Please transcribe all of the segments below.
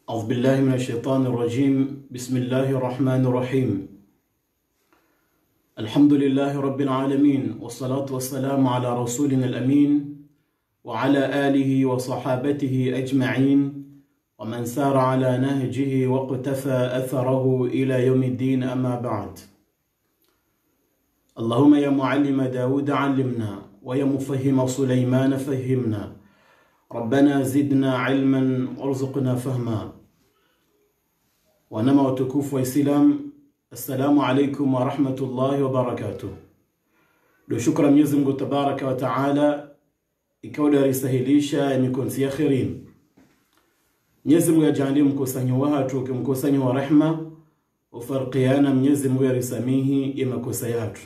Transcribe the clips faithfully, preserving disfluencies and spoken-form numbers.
أعوذ بالله من الشيطان الرجيم. بسم الله الرحمن الرحيم. الحمد لله رب العالمين، والصلاة والسلام على رسولنا الأمين وعلى آله وصحابته أجمعين ومن سار على نهجه واقتفى أثره إلى يوم الدين، أما بعد. اللهم يا معلم داود علمنا، ويا مفهم سليمان فهمنا، ربنا زدنا علما وارزقنا فهما. ونما وتكوف وإسلام. السلام عليكم ورحمة الله وبركاته. Do shukra Mwenyezi Mungu Tabaraka wa Taala ikauda risahilisha imikonsia khirin. Mwenyezi Mungu ajalie mkusanyo watu kimkusanyo wa rehma, ufarqiana Mwenyezi Mungu yarisamihi imakosa yatu.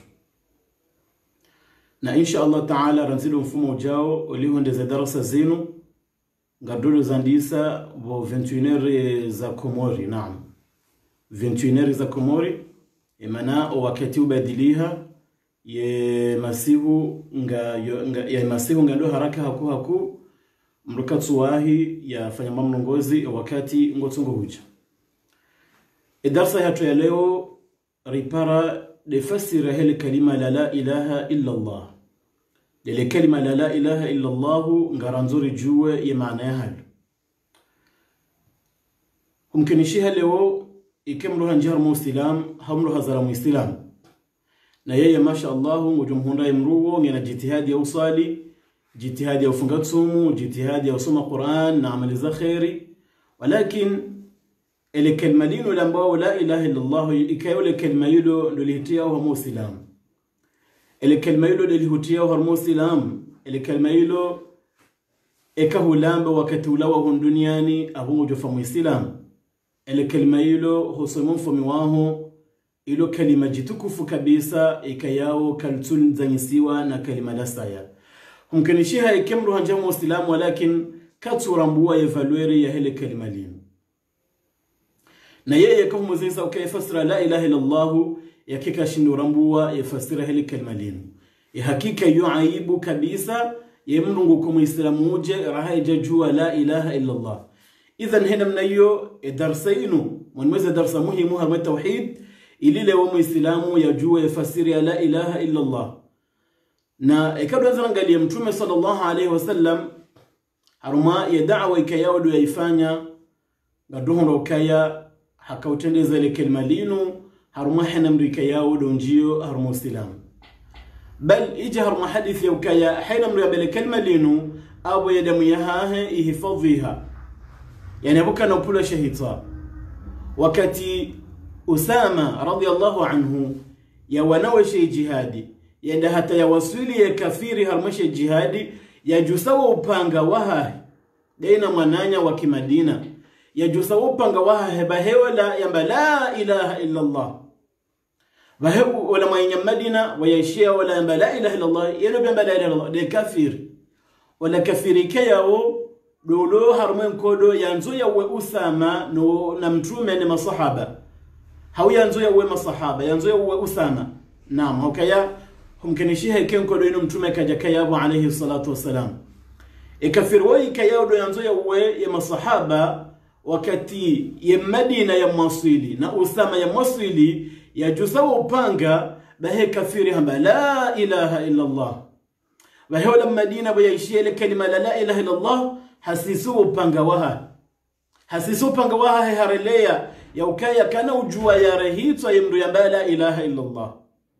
Na insha Allah Taala ranzilu mfumo ujao ulihondeza darasa zinu ngadulu zandisa vo vingt et une heures za Komori. Naam, vingt et une heures za Komori imana wakati ubadiliha ye masihu nga, nga ya masihu ngando haraka haku haku mrukatsu wahi ya fanya mamnongozi wakati ngotungo huja. E darsa hatu ya leo ripara defasira hili kalima la la ilaha illa Allah. Lele kalima la la ilaha illa Allah ngaranzuri juwe ya maana ya hali. Humkinishiha leo ikemruha njihar muistilam, hamruha zara muistilam. Na yeye masha Allahu ngujumhunda imruwo ngena jitihadi ya usali, jitihadi ya ufungatsumu, jitihadi ya usoma Qur'an na amali za khairi. Walakin ele kalima lino lambao la ilaha illa Allah ikayole kalima yilo ndulihitia wa muistilam. Ele kalima yilo ndulihitia wa muistilam. Ele kalima yilo ekahulamba wakati ulawa hunduniani ahungu jofa muistilam. Ele kalima yilo husumun fumi waho ilo kalima jitukufu kabisa ikayao kaltun zanyisiwa na kalima lasaya. Humkanishiha ikemru hanjamu muistilam, walakin katurambuwa evalueri ya hele kalima lino. Na yeye kahumu zinsa ukayefasira la ilaha illa Allah ya kika shindu rambuwa yefasira hele kalima lino. Ya hakika yu aibu kabisa ya mrungu kumu islamu uje raha jajua la ilaha illa Allah. Idhan hena mnayo darsainu mwanweza darsa muhimu harma tawhid ilile wa muislamu yajua yafasiri ya la ilaha illa Allah. Na ikabla zangalia mtume sallallahu alayhi wasallam haruma ya da'wa ikayao do yaifanya gaduhondo ukaya hakautendeza ile kalima lino haruma hena mdu ikayao do njio haruma islamu. Bal ija haruma hadithi ya ukaya hena mdu ya bele kalima lino abu yadamu yahahe ihifadhiha. Yani abuka na upula shahita. Wakati Usama radiyallahu anhu ya wanaweshe jihadi, yenda hata ya waswili ya kafiri harmashe jihadi, ya jusawa upanga waha daina mwananya wa kimadina, ya jusawa upanga waha hebahewa la yamba la ilaha illa Allah. Wahebu wala mwenye madina wayaishia wala yamba la ilaha illa Allah, yenu yamba la ilaha illa Allah, de kafiri. Wala kafiri kayao dolo harmen kodo yanzo ya we Usama no na mtume ni masahaba. Hau yanzo ya we masahaba, yanzo ya we Usama. Naam, hukaya humkanishiha iken kodo inu mtume kajakaya abu alayhi salatu wassalam. Ikafirwai kaya do yanzo ya we ya masahaba wakati ya Madina ya Maswili na Usama ya Maswili ya jusawa upanga bahe kafiri hamba la ilaha illa Allah. Bahe wala Madina bayaishia ile kalima la la ilaha illa Allah hasisu upanga waha. Hasisu upanga waha harelea ya ukaya kana ujua ya rahitwa ya mru ya la ilaha illa Allah.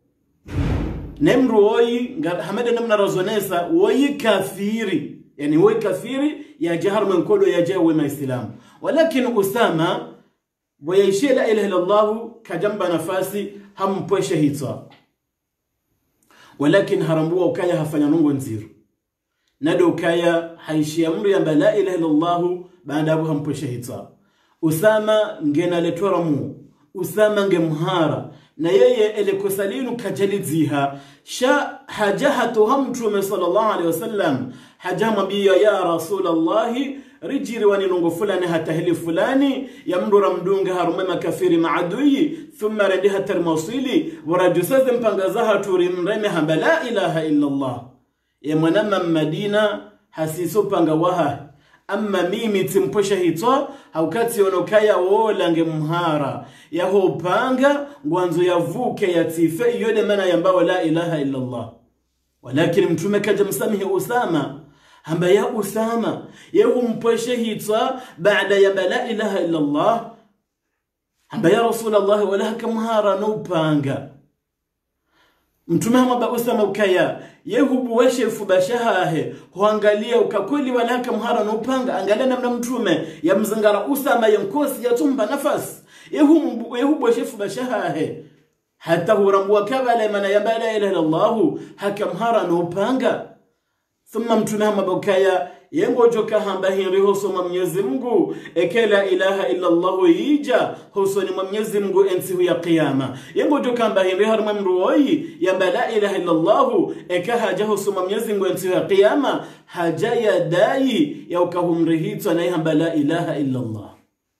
Nemru woi hamada namna razonesa woi kafiri. Yani woi kafiri ya jahar mankodo ya jawe maislamu. Walakin Usama wayaishia la ilaha illa Allah kajamba nafasi hampweshe hitwa. Walakin harambuwa ukaya hafanya nungo nziru. Nado ukaya haishi amru ya la ilaha illa Allah baada abu hampweshe hitwa. Usama ngena letwaramu, Usama ngemhara, na yeye elikosalinu kajalidziha, sha hajahatu hamtume sallallahu alaihi wasallam, hajama biya ya Rasulallahi, rijiri waninungu fulani hatahili fulani, ya mdura mdunga harumema kafiri maadui, thumma rendiha termosili, warajusaze mpangazaha turimreme hamba la ilaha illa Allah. Ya mwanama Madina hasiso panga waha, amma mimi timposha hitwa haukati onokaya wola nge mhara yaho panga ngwanzo yavuke yatife yode mana yambao la ilaha illa Allah. Walakin mtume kaja msamihi Usama hamba ya Usama yahu mposha hitwa baada yamba la ilaha illa Allah hamba ya Rasulullah wala haka mhara no panga. Mtume hamba Usama ukaya yehubu washefu bashahahe huangalia ukakweli wala haka mhara no panga angalia namna mtume ya mzangara Usama yankosi yatumba nafasi yehubu yehubu washefu bashahahe hata hurambua kabala mana yamba la ilaha illa Allah haka mhara no panga. Thumma mtume hamba ukaya yengo joka hamba hinri hosoma Mwenyezi Mungu ekela ilaha illa Allah yija hosoni Mwenyezi Mungu ensi ya kiyama. Yengo joka hamba hinri harma mruoi yamba la ilaha illa Allah ekaha jaho soma Mwenyezi Mungu ensi ya kiyama haja ya dai ya ukahumrihitwa na hamba la ilaha illa Allah.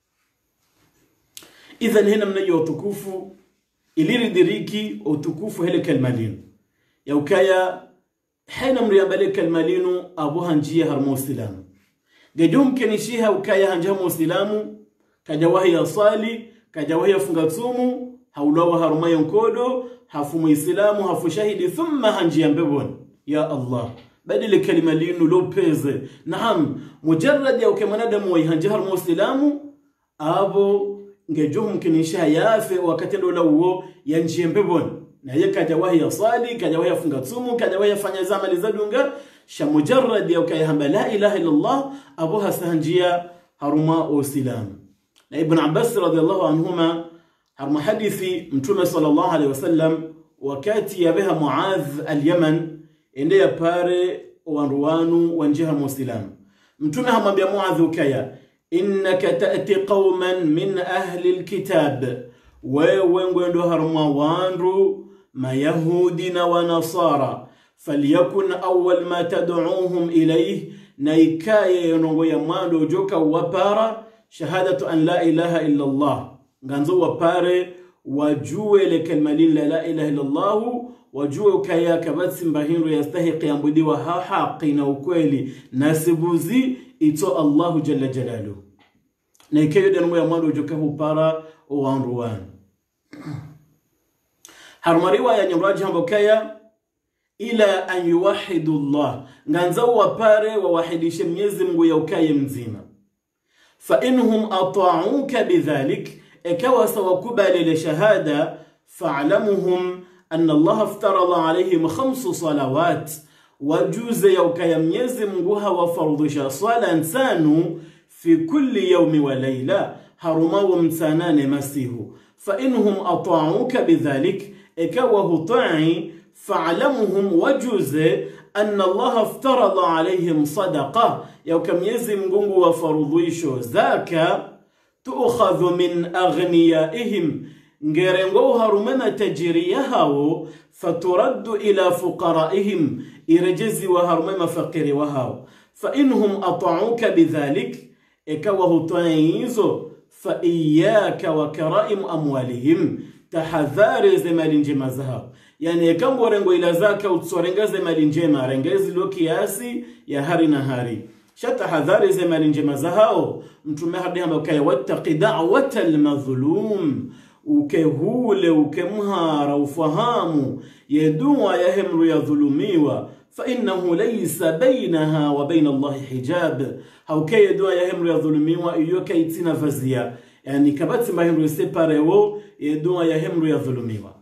Idhan hina mnayo utukufu iliridiriki utukufu hele kalmalin ya ukaya حين مريا بالك المالينو أبوها نجيه هرمو سلام جدوم كنشيها وكايا هنجهمو سلامو كجواهي صالي كجواهي فنغتسومو هولوها هرما ينكودو هفو سلامو هفو شهيدي ثم هنجيا ببون يا الله بدل الكلمة لينو لو بيز. نعم مجرد يو كمانادمو يهنجه هرمو سلامو أبو جدوم كنشيها يافي وكتلو لو ينجيا ببون na yeye kajawahi ya sali kajawahi funga tsumu kajawahi fanya zamali za dunga sha mujarrad ya ukayahamba la ilaha illa Allah abuha sahanjia haruma usilam. Na Ibn Abbas radiyallahu anhuma haruma hadithi mtume sallallahu alayhi wasallam wakati yabeha Muadh al-Yaman ende ya pare wanruwanu wanjiha musilam mtume hamwambia Muadh ukaya innaka ta'ti qauman min ahli al-kitab wewe ngwendo haruma wanru ما يهودنا ونصارى فليكن أول ما تدعوهم إليه نيكاية ينوي مالو جوكا وبارا شهادة أن لا إله إلا الله غانزو وبارا وجوه لكلمالين لا إله إلا الله وجوه كيا كبات سمباهين يستحق ينبدي وها حقين وكويلي ناسبوزي إتو الله جل جلاله نيكاية ينوي مالو جوكا وبارا وانروان. haruma riwaya nyamraji hambokaya ila an yuwahidu Allah nganzao wapare wawahidishe Mwenyezi Mungu ya ukaye mzima. Fa inhum ata'uka bidhalik ikawa sawakubali li shahada fa'lamuhum anna Allah aftarada alayhim khamsu salawat wajuze ya ukaye Mwenyezi Mungu hawafardisha sala nsanu fi kulli yawmi wa layla haruma wa msanane masihu. Fa inhum ata'uka bidhalik ikawa ta'i fa'lamuhum wajuze anna Allah aftarada alayhim sadaqa ya Mwenyezi Mungu wa farudhisho zaka tu'khadhu min aghniyaihim ngerengo harumana tajriyahawo faturaddu ila fuqaraihim irajzi wa harumama faqiri wahao. Fa inhum ata'uka bidhalik ikawa ta'izo fa iyyaka wa karaim amwalihim tahadhari zemali njema zao. Yani kambo rengo ila zaka utsorenga zemali njema rengezi lo kiasi ya hari na hari shata hadhari zemali njema zao. Mtume hadi hamba kaya wattaqi da'watal madhlum ukehule ukemhara ufahamu yedua ya hemru ya dhulumiwa fa innahu laysa bainaha wa bain Allah hijab hauke yedua ya hemru ya dhulumiwa iyoka itina vazia yani kabati mahemru separewo yedua ya hemru ya dhulumiwa.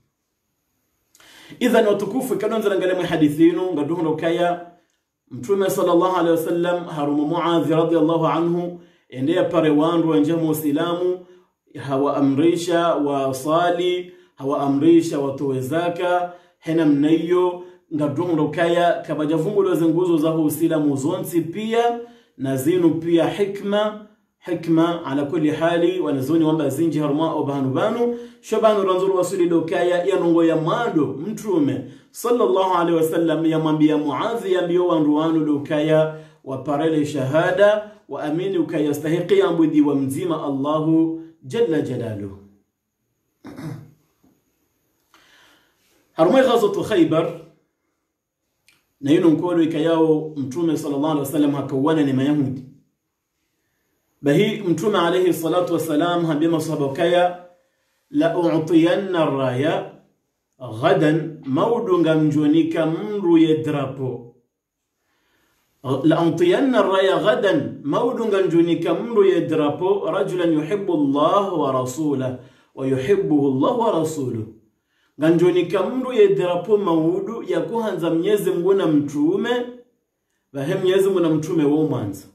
Idhan watukufu kanonza ngale mu hadithinu ngaduhono kaya Mtume sallallahu alaihi wasallam harumu Muadh radiyallahu anhu endea pare wandu wanje muislamu hawa amrisha wa sali hawa amrisha watoe zaka hena mnayo ngaduhono kaya kabajavungulo zenguzo za uislamu zonsi pia na zinu pia hikma hikma ala kulli hali wanazoni wamba zinji haruma obanu banu shobanu ranzuru wasuli dokaya yanongo ya mado mtume sallallahu alaihi wasallam yamwambia Muadh yambio wanruanu dokaya waparele shahada wa amini ukayastahiqi ambudi wa mzima Allahu jalla jalaluhu. haruma ghazwatu Khaybar na yino nkolo ikayao mtume sallallahu alaihi wasallam hakawana ni mayahudi bahi mtume alayhi salatu wasalam hambia masahaba kaya la u'tiyanna raya ghadan maudunga mjonika mru yedrapo la u'tiyanna raya ghadan maudunga mjonika mru yedrapo rajulan yuhibbu Allah wa rasulahu wa yuhibbuhu Allah wa rasuluhu nganjonika mru yedrapo maudu ya kuhanza Mwenyezi Mungu na mtume bahe Mwenyezi Mungu na mtume wa mwanzo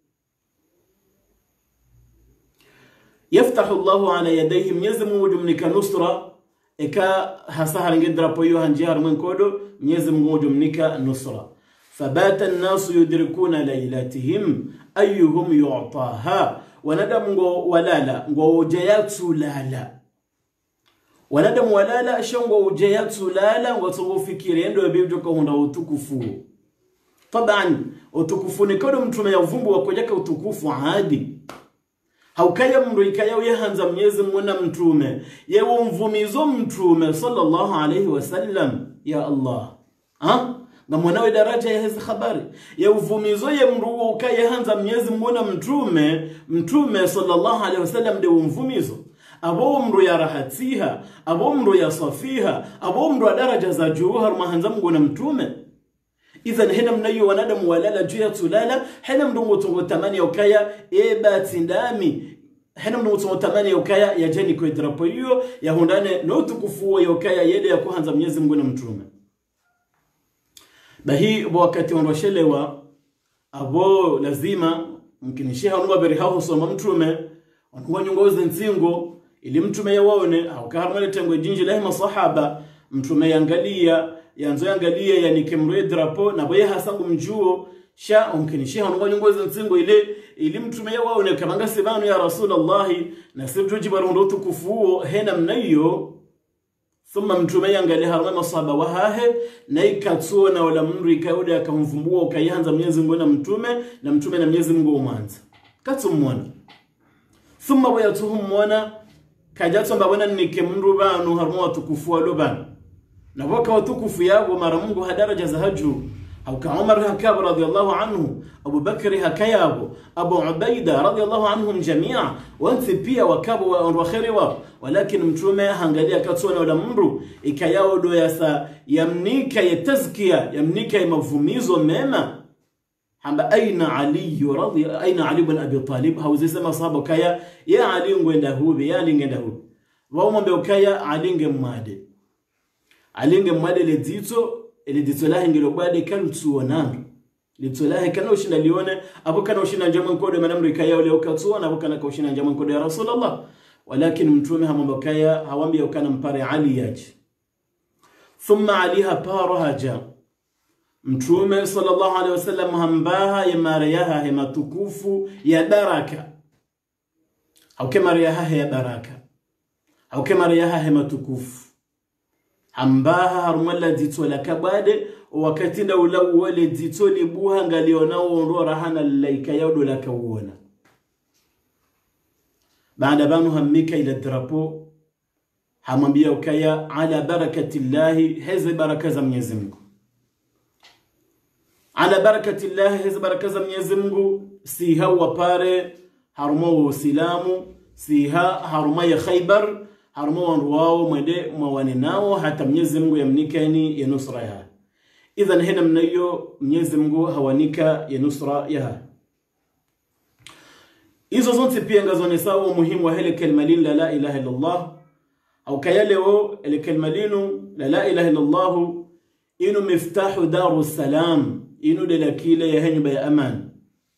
يفتح الله على يديه Mwenyezi Mungu jumnika nusra eka hasahar ngedrapo yo hanjihar من kodo Mwenyezi Mungu jumnika nusra فبات الناس يدركون ليلتهم أيهم يعطاها ونادم ولالا وجيات لالا ونادم ولالا شنو وجيات لالا وتوفكيرين ndio bibjuka hunda utukufu طبعا utukufu ni kodo mtume ya vumbu wakojaka utukufu hadi haukaya mru ikaya uyehanza Mwenyezi Mungu na mtume yewe mvumizo mtume sallallahu alayhi wasallam ya Allah ha ngamwanawe daraja ya hizi habari ya uvumizo ye mru ukaya hanza Mwenyezi Mungu na mtume mtume sallallahu alayhi wasallam ndio mvumizo abo mru ya rahatiha abo mru ya safiha abo mru daraja za juhar mahanza Mungu na mtume idhan hena mnayo wanadamu walala juu ya tulala hena mdungu tungo tamani ukaya eba tindami hena mdungu tungo tamani ukaya ya jeni kwa drapo hiyo ya hundane no tukufu ya ukaya yede ya kuhanza Mwenyezi Mungu na mtume bahi wakati wanashelewa abo lazima mkinishiha nwa beri haho soma mtume wanwa nyongoze nsingo ili mtume ya waone au kaharmale tengwe jinji lahi masahaba mtume yangalia yanzo yangalia yani kemre drapo na boye hasangu mjuo sha umkinishiha nwa nyongoze nsingo ile ili mtume ya waone kamanga sibanu ya Rasulullah na sibjuji barundo tukufuo hena mnayo thumma mtume yangalia harma masahaba wahahe na ikatsuona wala mndu ikauda akamvumbua ukayanza Mwenyezi Mungu na mtume na mtume na Mwenyezi Mungu umanza katsumwana thumma wayatuhum mwana kajatso mbabona nike mndu banu harma watukufu walobana na waka watukufu yabo mara Mungu hadaraja za haju au ka Umar hakab radiyallahu anhu Abu Bakr hakayabo Abu Ubaida radiyallahu anhum jami'a wanti pia wakabu wa khairi wa walakin mtume hangalia katsona wala mru ikayao do yasa yamnika yatazkia yamnika mavumizo mema hamba aina Ali radhi aina Ali ibn Abi Talib hauzisema sahaba kaya ya Ali ngwenda hubi ya Ali ngenda hubi waombe ukaya Ali ngemade Ali ngemade ledzito ele ditsolahe ngilo bade kalutsuona litsolahe kana ushinda lione abo kana ushinda njamwe nkode manamri kaya ule ukatsuona abo kana ushinda njamwe nkode ya Rasulullah walakin mtume hamamba kaya hawambi ukana mpare Ali yaji thumma aliha parahaja mtume sallallahu alaihi wasallam hambaha ya mariyaha ya matukufu ya baraka au kama mariyaha ya baraka au kama mariyaha ya matukufu ambaha harumala ditola kabade wakati nda ula wale ditoli buha ngaliona uondoa rahana laika yaudo la kawona baada banu hammika ila drapo hamambia ukaya ala barakati llahi hizi baraka za Mwenyezi Mungu ala barakati llahi hizi baraka za Mwenyezi Mungu siha wapare haruma wa usilamu siha haruma ya Khaybar haruma wanruwao mwede mwawane nao hata Mwenyezi Mungu yamnikani ya nusra yaha idhan hena mnayo Mwenyezi Mungu hawanika ya nusra yaha izo zonte pia ngazone sawa muhimu wa hele kelmalin la la ilaha illallah au kayaleo ele kelmalinu la la ilaha illallah inu miftahu daru salam inu de la kile ya henyuba ya aman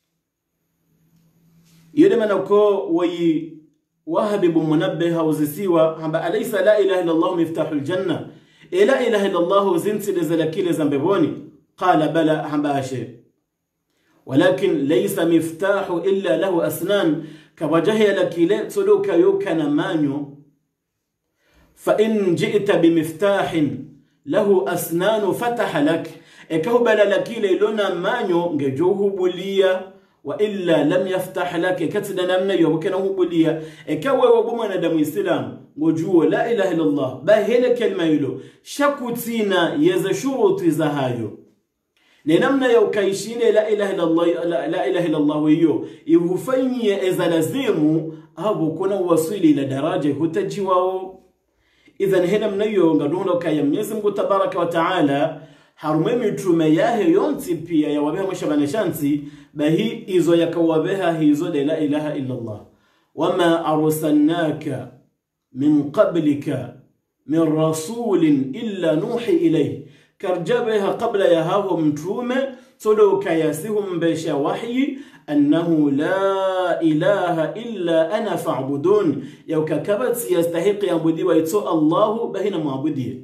yede manako wayi وهب بمنبه وزسيوا هم أليس لا إله إلا الله مفتاح الجنة إيه لا إله إلا الله زنت لزلكيل زنببوني قال بلى هم باشي ولكن ليس مفتاح إلا له أسنان كوجه لكيل تلوك يوكنا مانيو فإن جئت بمفتاح له أسنان فتح لك إكهو بلى لكيل لنا مانيو نجوه بليا وإلا لم يفتح لك كتنا نمنا يوكنه بليا إكوى وبمنا دم السلام وجوه لا إله إلا الله باهل كلمة يلو شكوتينا يزشروط زهايو ni namna ya ukaishine la ilaha illa Allah la, la ilaha illa Allah hiyo ihufanyie ezalazimu abo kuna wasili ila daraja hutajiwao. Idhan hena mnayo ngadunda kaya Mwenyezi Mungu Tabaraka wa Taala harume mitume yahe yonti pia ya wabeha mshabana shansi bahi izo yakawabeha hizo de la ilaha illa Allah. Wama arsalnaka min qablika min rasulin illa nuhi ilayhi karjabeha qabla ya hao mtume todo kayasihum besha wahyi annahu la ilaha illa ana fa'budun ya ukakabat yastahiqi yabudiwa ito Allahu bahina muabudie.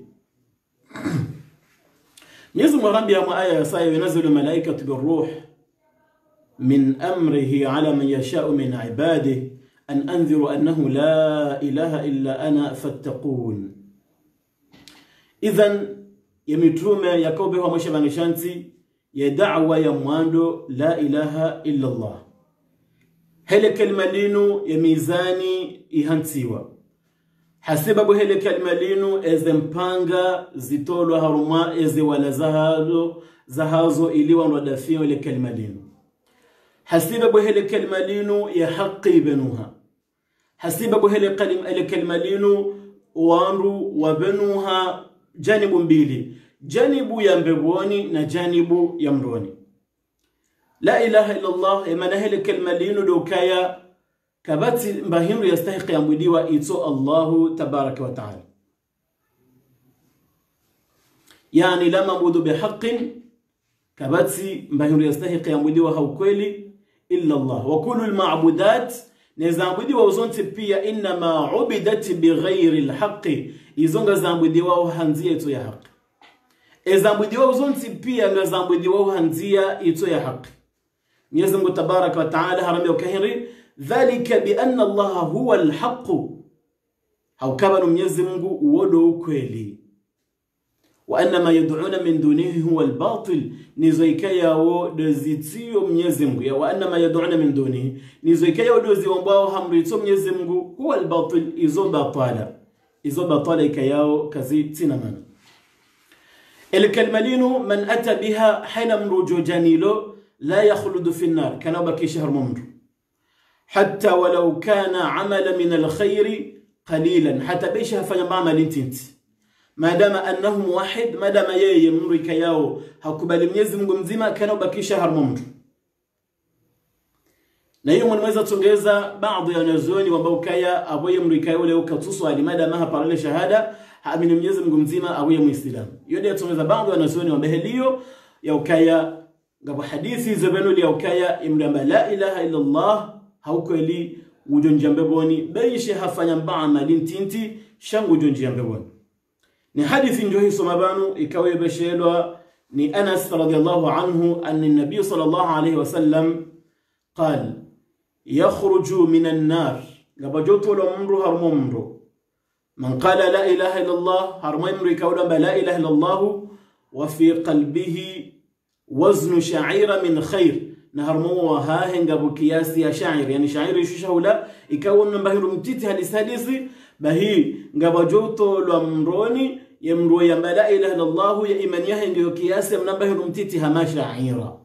Mwenyezi Mungu Rabbi ya aya ya sayo yanazilu malaikatu birruh min amrihi ala man yasha'u min ibadihi an anziru annahu la ilaha illa ana fattaqun. Idhan ya mitume yakobe wa mwisho banishanti ya da'wa ya mwando la ilaha illa Allah. Hele kalima linu ya mizani ihantiwa. Hasibabu hele kalima linu eze mpanga zitolo haruma eze wala zahazo zahazo iliwa nwadafio hele kalima linu. Hasibabu hele kalima linu ya haqi benuha. Hasibabu hele kalima linu wanru wa benuha janibu mbili. Janibu ya mbeboni na janibu ya mroni. La ilaha illa Allah emana hele kalima linu dokaya kabati mbahimru yastahiqi yambudiwa ito Allahu Tabaraka wa Ta'ala. Yani la mabudu bihaqin kabati mbahimru yastahiqi yambudiwa haukweli illa Allah. Wa kullu al-ma'budat nezambudiwa uzonti pia inma ubidat bighayri al-haqqi izonga zambudiwa hanzia ito ya haqi. Ezambudiwa uzonti pia ngazambudiwa hanzia ito ya haqi. Mwenyezi Mungu Tabaraka wa Ta'ala haramia ukahiri dhalika bi anna Allah huwa al-haqq. Haukabanu Mwenyezi Mungu uodo ukweli. Wa anna ma yad'una min dunihi huwa al-batil. Nizoikaya wo dozitio Mwenyezi Mungu. Ya wa anna ma yad'una min dunihi. Nizoikaya wo doziwambao hamrito Mwenyezi Mungu huwa al-batil izo batala. Izo batala ikayao kazi tina mana. الكلمة من أتى بها حين مروجو جانيلو لا يخلد في النار كان بكي شهر ممر حتى ولو كان عمل من الخير قليلا حتى بيشها فنعمل انتنت ما دام أنهم واحد ما دام يي يمر كياو هكبال ميزم قمزيما كانوا بكي شهر ممر نيوم الميزة تنجيزة بعض ينزوني وبوكايا أبو يمر كياو لو كتصوا لماذا ما هبارل شهادة Amini Mwenyezi Mungu mzima awe Muislamu. Yote yatumeza baadhi wanazuoni wa beheliyo ya ukaya ngabo hadithi zabanu ya ukaya imramba la ilaha illa Allah haukweli ujonjia mbeboni beishe hafanya mbama lintinti shangu ujonjia mbeboni. Ni hadithi ndio hii somabanu ikawe beshelwa ni Anas radhiyallahu anhu anna an-nabiy sallallahu alayhi wasallam qala yakhruju minan nar ngabo joto lo mru harmo mru من قال لا إله إلا الله هرمي مريكا ولما لا إله إلا الله وفي قلبه وزن شعير من خير نهرمو وهاهن قبو كياسي يا شعير يعني شعير يشوشه لا يكون من بهي رمتيتها لسادسي بهي قبو جوتو لأمروني يمرو يما لا إله إلا الله يا إيمان يهن قبو كياسي من بهي رمتيتها ما شعيرا.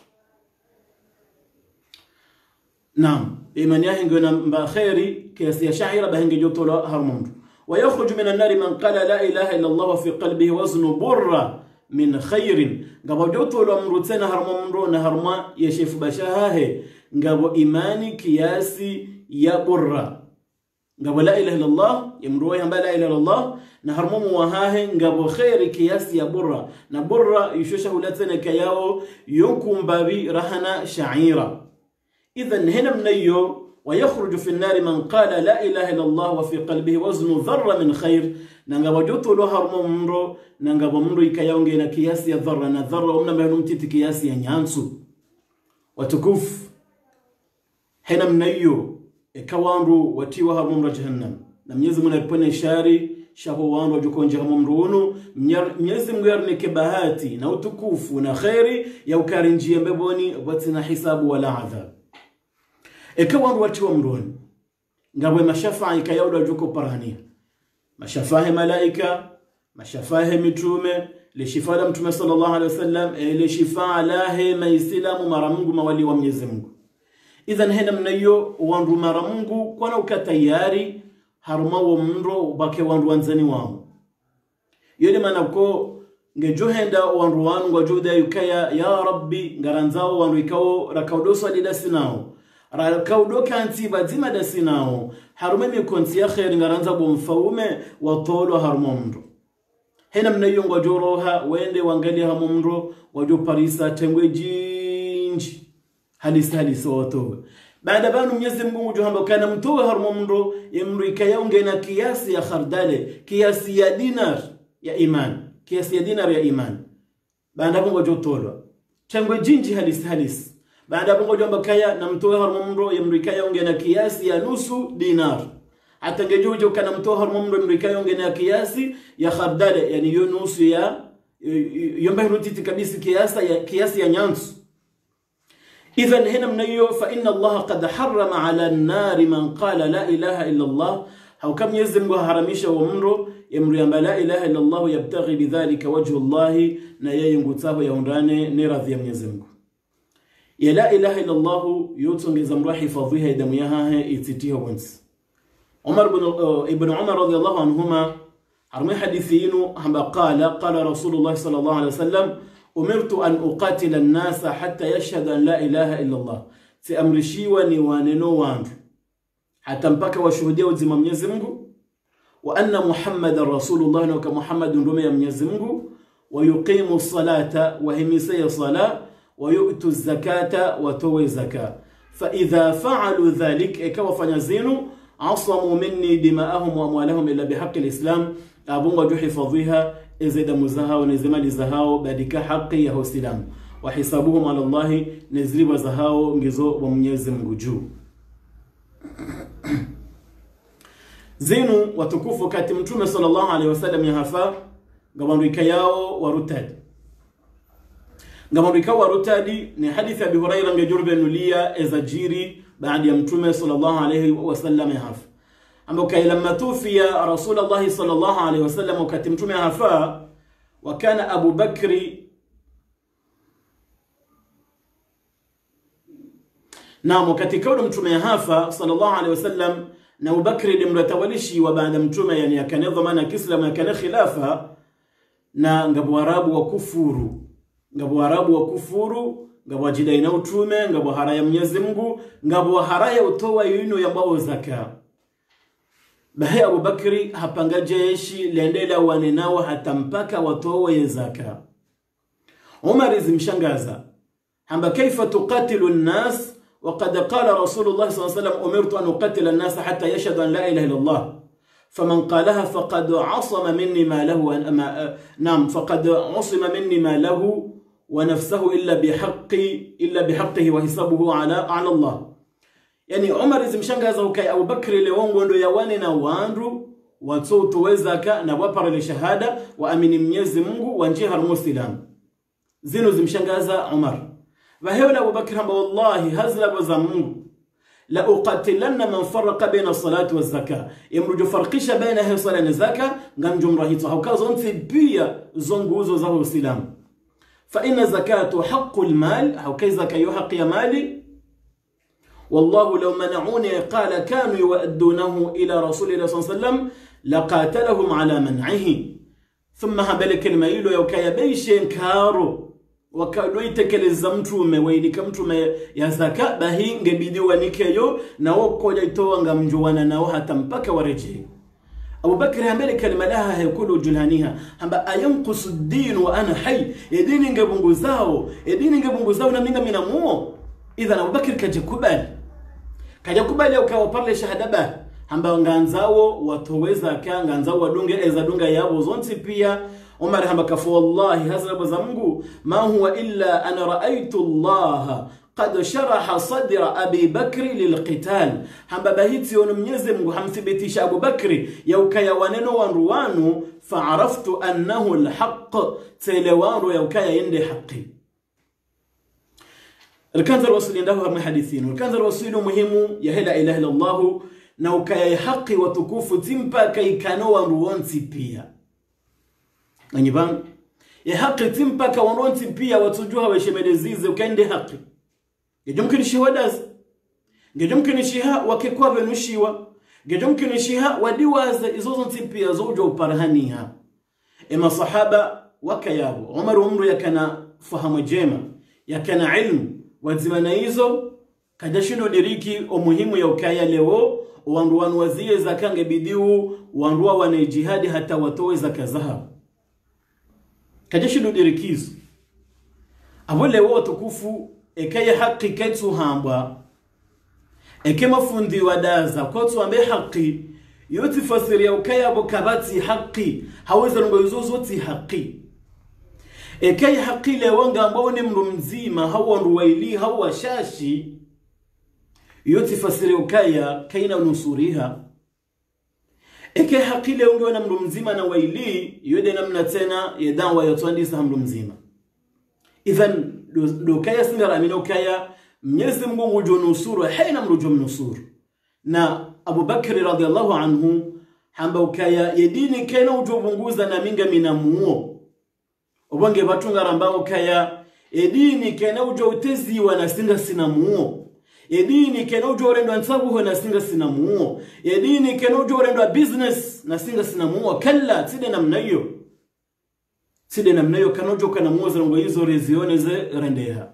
نعم إيمان يهن قبو خيري كياسي يا شعير بهن جوتو لأهرمون. ويخرج من النار من قال لا إله إلا الله وفي قلبه وزن برة من خير قبو جوتو لأمرتين هرمون هرما يشف بشاهه قبو إيماني كياسي يا برة قبو لا إله إلا الله يمرو ينبا لا إله إلا الله نهرمون وهاه قبو خير كياسي يا برة نبرة يشوشه لتنا كياو ينكم بابي رهنا شعيرا. إذن هنا منيو ويخرج في النار من قال لا إله إلا الله وفي قلبه وزن ذرة من خير نانغا وجوتو لو هرمو ممرو نانغا بمرو يكايونغي نا كياسي الذرة نا ذرة ومنا بهنم تيتي كياسي نيانسو وتكوف حين منيو كوانرو وتيوا هرمو جهنم نم يزمو نربنا شاري شهوان وجوكون جهنم مرونو ميزم غيرني كبهاتي نا وتكوف نا خيري يو كارنجي مبوني وتنا حساب ولا عذاب. Ikawa watu wa mroni ngabwe mashafa ikayauda juko parania mashafahe malaika mashafahe mitume le shifa la mtume sallallahu alaihi wasallam le shifa lahe maislamu mara Mungu mawali wa Mwenyezi Mungu. Idhan hena mnayo wandu mara Mungu kwana ukatayari haruma wa mndo ubake wandu wanzani wao. Yole maana ko ngejuhenda wandu wanu ngajuda yukaya ya rabbi ngaranzao wandu ikao rakaudoso alidasi nao. Rakaudo kanti bazima dasi nao. Harume mikonti ya khair ngaranza bomfaume watolo haruma mndo. Hena mnayo ngajoroha wende wangali hamu mndo waju parisa tengwe jinji. Halisi halisi watowe. Baada banu Mwenyezi Mungu juhamba kana mtowe haruma mndo yamru ikaya ungena kiasi ya khardale, kiasi ya dinar ya iman. Kiasi ya dinar ya iman. Baada bungo jotolwa. Tengwe jinji halisi halisi. Baada bungo jomba kaya na mtowe haruma mndo yamrikaya ungena kiasi ya nusu dinar. Hata ngejojo kana mtowe haruma mndo yamrikaya ungena kiasi ya khardale, yani yo nusu ya yomba hirutiti kabisi kiasi ya kiasi ya nyansu. إذن هنا منيو فإن الله قد حرم على النار من قال لا إله إلا الله. هو كم يزم هرميشة ومنرو يمرو يما لا إله إلا الله يبتغي بذلك وجه الله نيا ينقطاه يونراني نرى ذي يزم. يا لا إله إلا الله يوتون يزم راحي فضيها يدميها يتتيه ونس. عمر بن ابن عمر رضي الله عنهما هرمي حديثينه هم قال قال رسول الله صلى الله عليه وسلم أمرت أن أقاتل الناس حتى يشهد أن لا إله إلا الله. سأمرشيوا نواننو وانر حتى مبكى وشهدية وزم Mwenyezi Mungu وأن محمد رسول الله وك محمد رمي Mwenyezi Mungu ويقيم الصلاة وهمسي صلاة ويؤتوا الزكاة وتوي زكاة. فإذا فعلوا ذلك إكوا فنزينوا عصموا مني دماءهم وأموالهم إلا بحق الإسلام. أبون وجوحي فضيها إزيد مزهاو نزمال زهاو بدك حقي يهو سلام وحسابهم على الله نزلي وزهاو نجزو ومنيزم جو. زينو وتكوفو كاتمتوم صلى الله عليه وسلم يهفا قبل ركياو ورتاد. قبل ركياو ورتادي نحديث أبي هريرة نجرب نوليا إزاجيري بعد يمتوم صلى الله عليه وسلم يهفا. أما كي لما توفي رسول الله صلى الله عليه وسلم وكتمتم هفا وكان أبو بكر نعم وكتكون متوم هفا صلى الله عليه وسلم na Abu Bakri limratawalishi wa baada mtume, yani akanedhamana Kiislamu akana khilafa na ngabu Arabu wa kufuru ngabu Arabu wa kufuru ngabu jidai na utume ngabu haraya Mwenyezi Mungu ngabu haraya utoa yinu ya mbao zaka. Bahe Abu Bakri hapanga jeshi lendela wanenao hata mpaka watoe zaka. Umar zimshangaza hamba kaifa tuqatilu an-nas وقد قال رسول الله صلى الله عليه وسلم أمرت أن أقتل الناس حتى يشهد أن لا إله إلا الله فمن قالها فقد عصم مني ما له أما نعم فقد عصم مني ما له ونفسه إلا بحق إلا بحقه وحسابه على على الله. يعني عمر زمشانغازا وكاي أبو بكر لونغو ndo yawane na wandu watoto wezaka na wapara shahada wa amini Mwenyezi Mungu wanjia harmusliam zino zimshangaza Umar. Vahewla Abu Bakr hamba wallahi hazla waza Mungu la uqatilanna man farqa baina salati wa zaka imruju farqisha baina hi sala na zaka ngamjum rahito haukazo nti pia zonguzo za Uislamu. Fa inna zakatu haqqul mal haukai zaka yu haqqi mali والله لو منعوني قال كانوا يؤدونه إلى رسول الله صلى الله عليه وسلم لقاتلهم على منعه. ثم هبل كلمة يلو يوكايا بيشين كارو وكالويتكلeza mtume wailika mtume ya zaka bahi ngebidiwa nikeyo na wako jaitoa ngamjuana nao hata mpaka wareje. Abu Bakr hambele kalima laha hayakulu julhaniha hamba ayanqusu ad-din wa ana hayy edini ngebunguzao edini ngebunguzao na minga minamuo. Idha Abu Bakr kajakubali kajakubali ukawa pale shahada ba hamba nganzao watoweza ka nganzao wadunge eza dunga yabo zonti pia. Umar hamba kafu wallahi hazra za Mungu ma huwa illa ana raaitu Allah qad sharaha sadra Abi Bakr lilqital hamba bahiti ono Mwenyezi Mungu hamthibitisha Abu Bakri yaukaya waneno wanruwanu fa'araftu annahu alhaq telewaru yaukaya yende haqi. الكنز الوصول عنده هم حديثين والكنز الوصول مهم يا لا إله إلا الله نوكاي حق وتكوف تيمبا كي كانوا روانتي بيا. يعني بان ya haki timpaka wanonti pia watujuha weshemelezize ukaende haki ngejumkini shihwadazi ngejumkini shiha wakekwa venushiwa ngejumkini shiha wadiwaze izozo ntipia zojo uparahaniha ema sahaba wakayabo Umar umru yakana fahamu jema yakana ilmu wazimana hizo kadashindo diriki umuhimu ya ukaya leo wandu wanuwazie zakange bidiu wandu wana jihadi hata watowe zakazaha kadashindo dirikizo abole wo tukufu ekaya haki ketu hamba ekema fundi wadaza kwa tuambe haki yote fasiri ya ukaya bokabati haki haweza ngo yozo ti haki ekaya haki lewanga ambao ni mru mzima hawa ruwaili hawa shashi yote fasiri ukaya kaina nusuriha eke haki lewanga na mru mzima na waili yode namna tena yedawa yotwandisa mru mzima idhan do kaya sinara amina ukaya Mwenyezi Mungu nusuru haina mrujo nusuru na Abu Bakr radhiallahu anhu hamba ukaya yedini kena ujobunguza na minga minamuo obange batunga rambao kaya yedini kena ujo uteziwa na singa sinamuo yedini kena ujo orendo nsabuho na singa sinamuo yedini kena ujo orendo business na singa sinamuo kalla tide namna hiyo tide namna hiyo kana ujo kana muoza ngo hizo rezione ze rendeha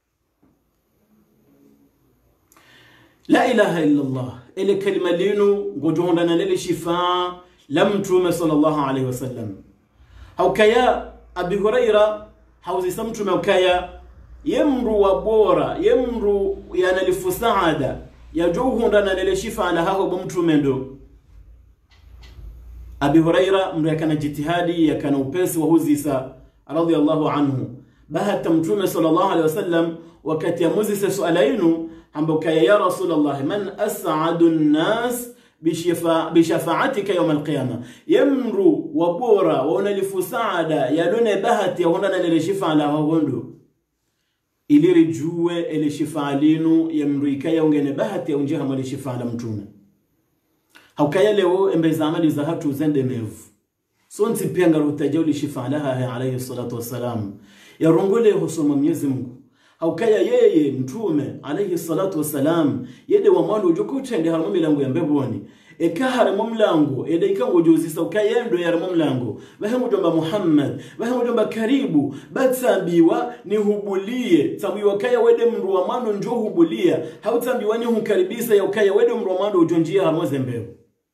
لا إله إلا الله إلى كلمة لينو قدونا نلي شفاء لم توم صلى الله عليه وسلم هو كيا أبي هريرة هو زي سمتم هو كيا يمرو وبورا يمرو يعني لفساعدة يجوهنا نلي شفاء على هاو بمتومندو أبي هريرة مر كان اجتهادي كان وبس وهو زيسا رضي الله عنه بها تمتوم صلى الله عليه وسلم وكت يمزس سؤالينه amboka ya Rasulullah man as'adu an-nas bishafa bishafa'atika yawm al-qiyamah yamru wa bora wa unalifu saada yadone bahati ya honda na shifa ala hondo iliri juwe ile shifa alinu yamruika yaungene bahati ya unjeha mali shifa ala mtume haukaya leo embeza amali za hatu zende mevu so nti pia ngarutajia uli shifa alaha alayhi salatu wassalam ya rongole husoma Mwenyezi Mungu haukaya yeye mtume alayhi salatu wasalam yede wa mwandu ujukutende harimo milango ya mbeboni eka harimo mlango ede ikango juzisa ukaya ndo ya harimo mlango bahemu jomba Muhammad bahemu jomba karibu batsambiwa ni hubulie tsambiwa kaya wede mru wa mwandu njo hubulia hautambiwa ni hukaribisa ya ukaya wede mru wa mwandu ujonjia harimo zembeo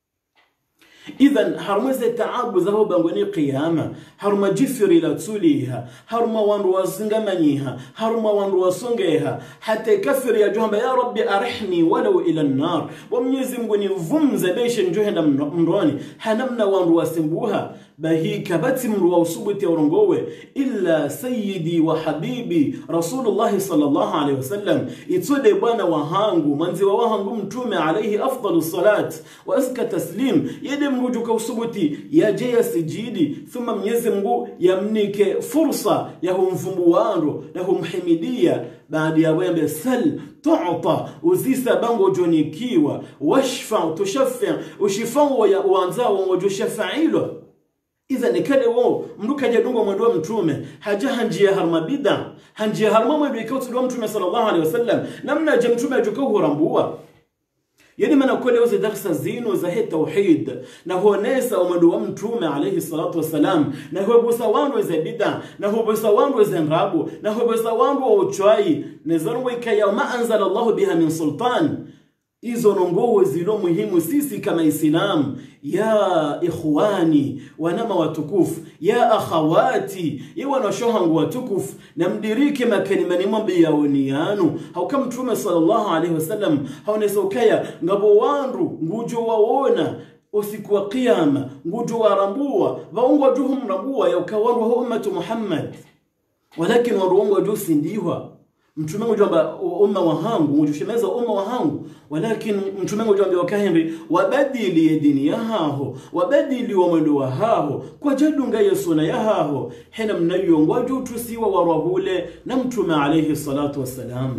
إذن هرمز التعب ذهو بانغوني قيامة هرم جفري لتسوليها هرم وانروا سنغمانيها هرم وانروا سنغيها حتى كفر يا جهنم يا ربي أرحني ولو إلى النار وميزم غني فمز بيشن جهنم مرواني هنمنا وانروا سنبوها بهي كبت مروا وصبت ورنغوه إلا سيدي وحبيبي رسول الله صلى الله عليه وسلم يتسودي بانا وهانغو منزي وهانغو متومي عليه أفضل الصلاة وأزكى تسليم يدي mrujuka usubuti ya jeya sijidi thumma Mwenyezi Mungu yamnike fursa ya humfumbu wando na humhimidia baada ya wembe sal tu'ta uzisa bango jonikiwa washfa tushaffa ushifa wa uanzao ngojo shafailo iza nikale wo mruka jadungo mwendo mtume haja hanjia harma bid'a hanjia harma mwendo ikautu mtume sallallahu alaihi wasallam namna je mtume ajuka hurambua yani mana kule uze darsa zino za he tauhid na huonesa umadu wa mtume alayhi salatu wasalam na huobusa wandu za bid'a na huobusa wandu za nrabu na huobusa wandu wa uchwai nezarwe kaya ma anzala Allah biha min sultan izo nongowe zilo muhimu sisi kama Islam ya ikhwani wanama watukufu ya akhawati ya wanashohangu watukufu na mdiriki makanimani mwambi yaonianu hauka mtume sallallahu alaihi wasallam haonesokaya ngabo wandu ngujo waona usiku wa qiyama ngujo warambua vaungwa juhum rambua ya ukawaru wa ummatu Muhammad walakin waruungwa juhu sindiwa mtume ngojamba umma wahangu ngojushemeza umma wahangu walakin mtume ngojamba wakahembi wabadili dini yahaho wabadili wa mwendo wahaho kwa jadunga Yesu na yahaho hena mnayongwa jutusiwa warahule na mtume alayhi salatu wassalam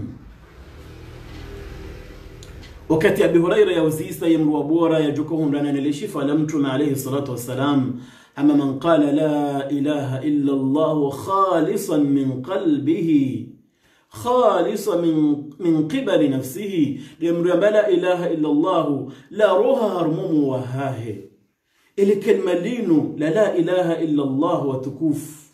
wakati Abi Huraira ya uzisa yamru bora ya juko hundana nilishifa la mtume alayhi salatu wassalam أما من قال لا إله إلا الله خالصا من قلبه خالصا من من قبل نفسه لأمر لا إله إلا الله لا روها هرموم وهاه إلي كلمة لينو لا لا إله إلا الله وتكوف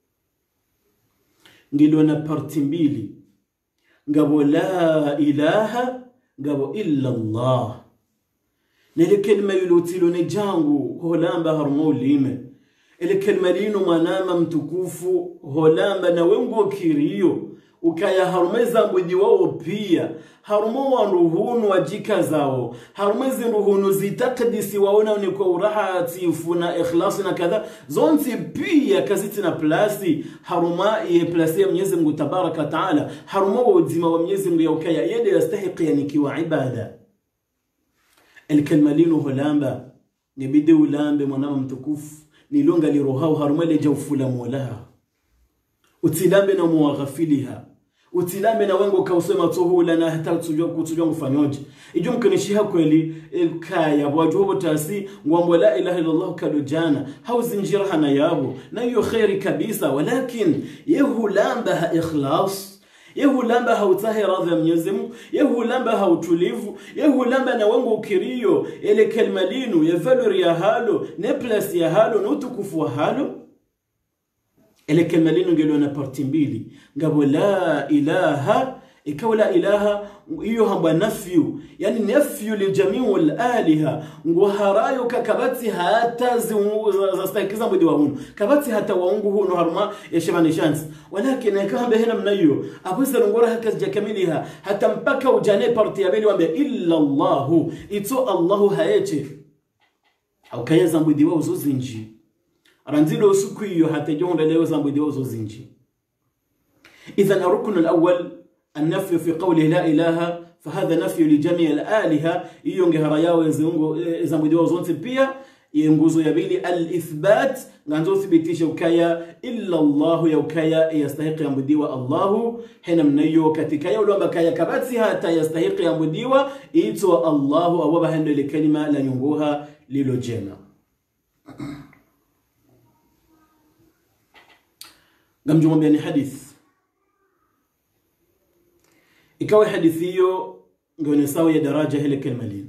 نقولنا بارتنبيلي نقول لا إله نقول إلا الله نلي كلمة يلوتيلو نجانغو هولامبا هرمو ليمة إلي كلمة لينو منام متكوفو هولامبا نوينغو كيريو ukaya harumeza mbudi wao pia harumo wa ruhunu wajika zao harumezi ruhunu zitakadisi waona ni kwa urahati ufuna ikhlasi na kadha zonti pia kaziti na plasi haruma ye plasi ya Mwenyezi Mungu tabaraka taala harumo wa udima wa Mwenyezi Mungu ya ukaya yede yastahiqi yani kiwa ibada الكلمه lino holamba nibide ulambe mwanama mtukufu nilonga lirohao haruma le jawfula mola utilambe na muwaghafiliha utilambe na wengo kausema tohula na hata tujua kutujua mfanyoje ijo mkanishiha kweli kaya bwajubo tasi ngwambo la ilaha illa allah kadojana hauzinjira hana yabo na hiyo khairi kabisa walakin yehulamba ikhlas yehulamba hautahi radhi ya Mwenyezi Mungu yehulamba hautulivu yehulamba na wengo ukiriyo ile kalima linu ya valor ya halo ne place ya halo na utukufu wa halo ile kalima linu ngelo na parti mbili ngabo la ilaha ikawa la ilaha hiyo hamba nafyu yani nafyu li jami'u al-aliha nguharayo kakabati hata zastakiza mbodi wa hunu kabati hata waungu hunu haruma ya shabani chance walakin ikamba hena mnayo abusara ngora hakaja kamiliha hata mpaka ujane parti ya beli wambia illa Allah ito Allah hayeche au kayaza mbodi wa uzozinji ranzilo usuku hiyo hata jonda leo za mbodi wa uzozinji idhan arukun al-awwal النفي في قوله لا إله فهذا نفي لجميع الآلهة يونغ هراياو يزونغو زامبوديو زونتي بيا ينغوزو يبيلي الإثبات غانزو ثبتيش وكايا إلا الله يوكايا يستحق ينبوديو الله حين منيو كاتيكايا ولوما كايا كباتسها تا يستحق ينبوديو إيتو الله أو بهند لكلمة لا ينغوها للوجينا غمجو مبياني حديث ikawa hadithi hiyo ngone sawa ya daraja ile kalima lino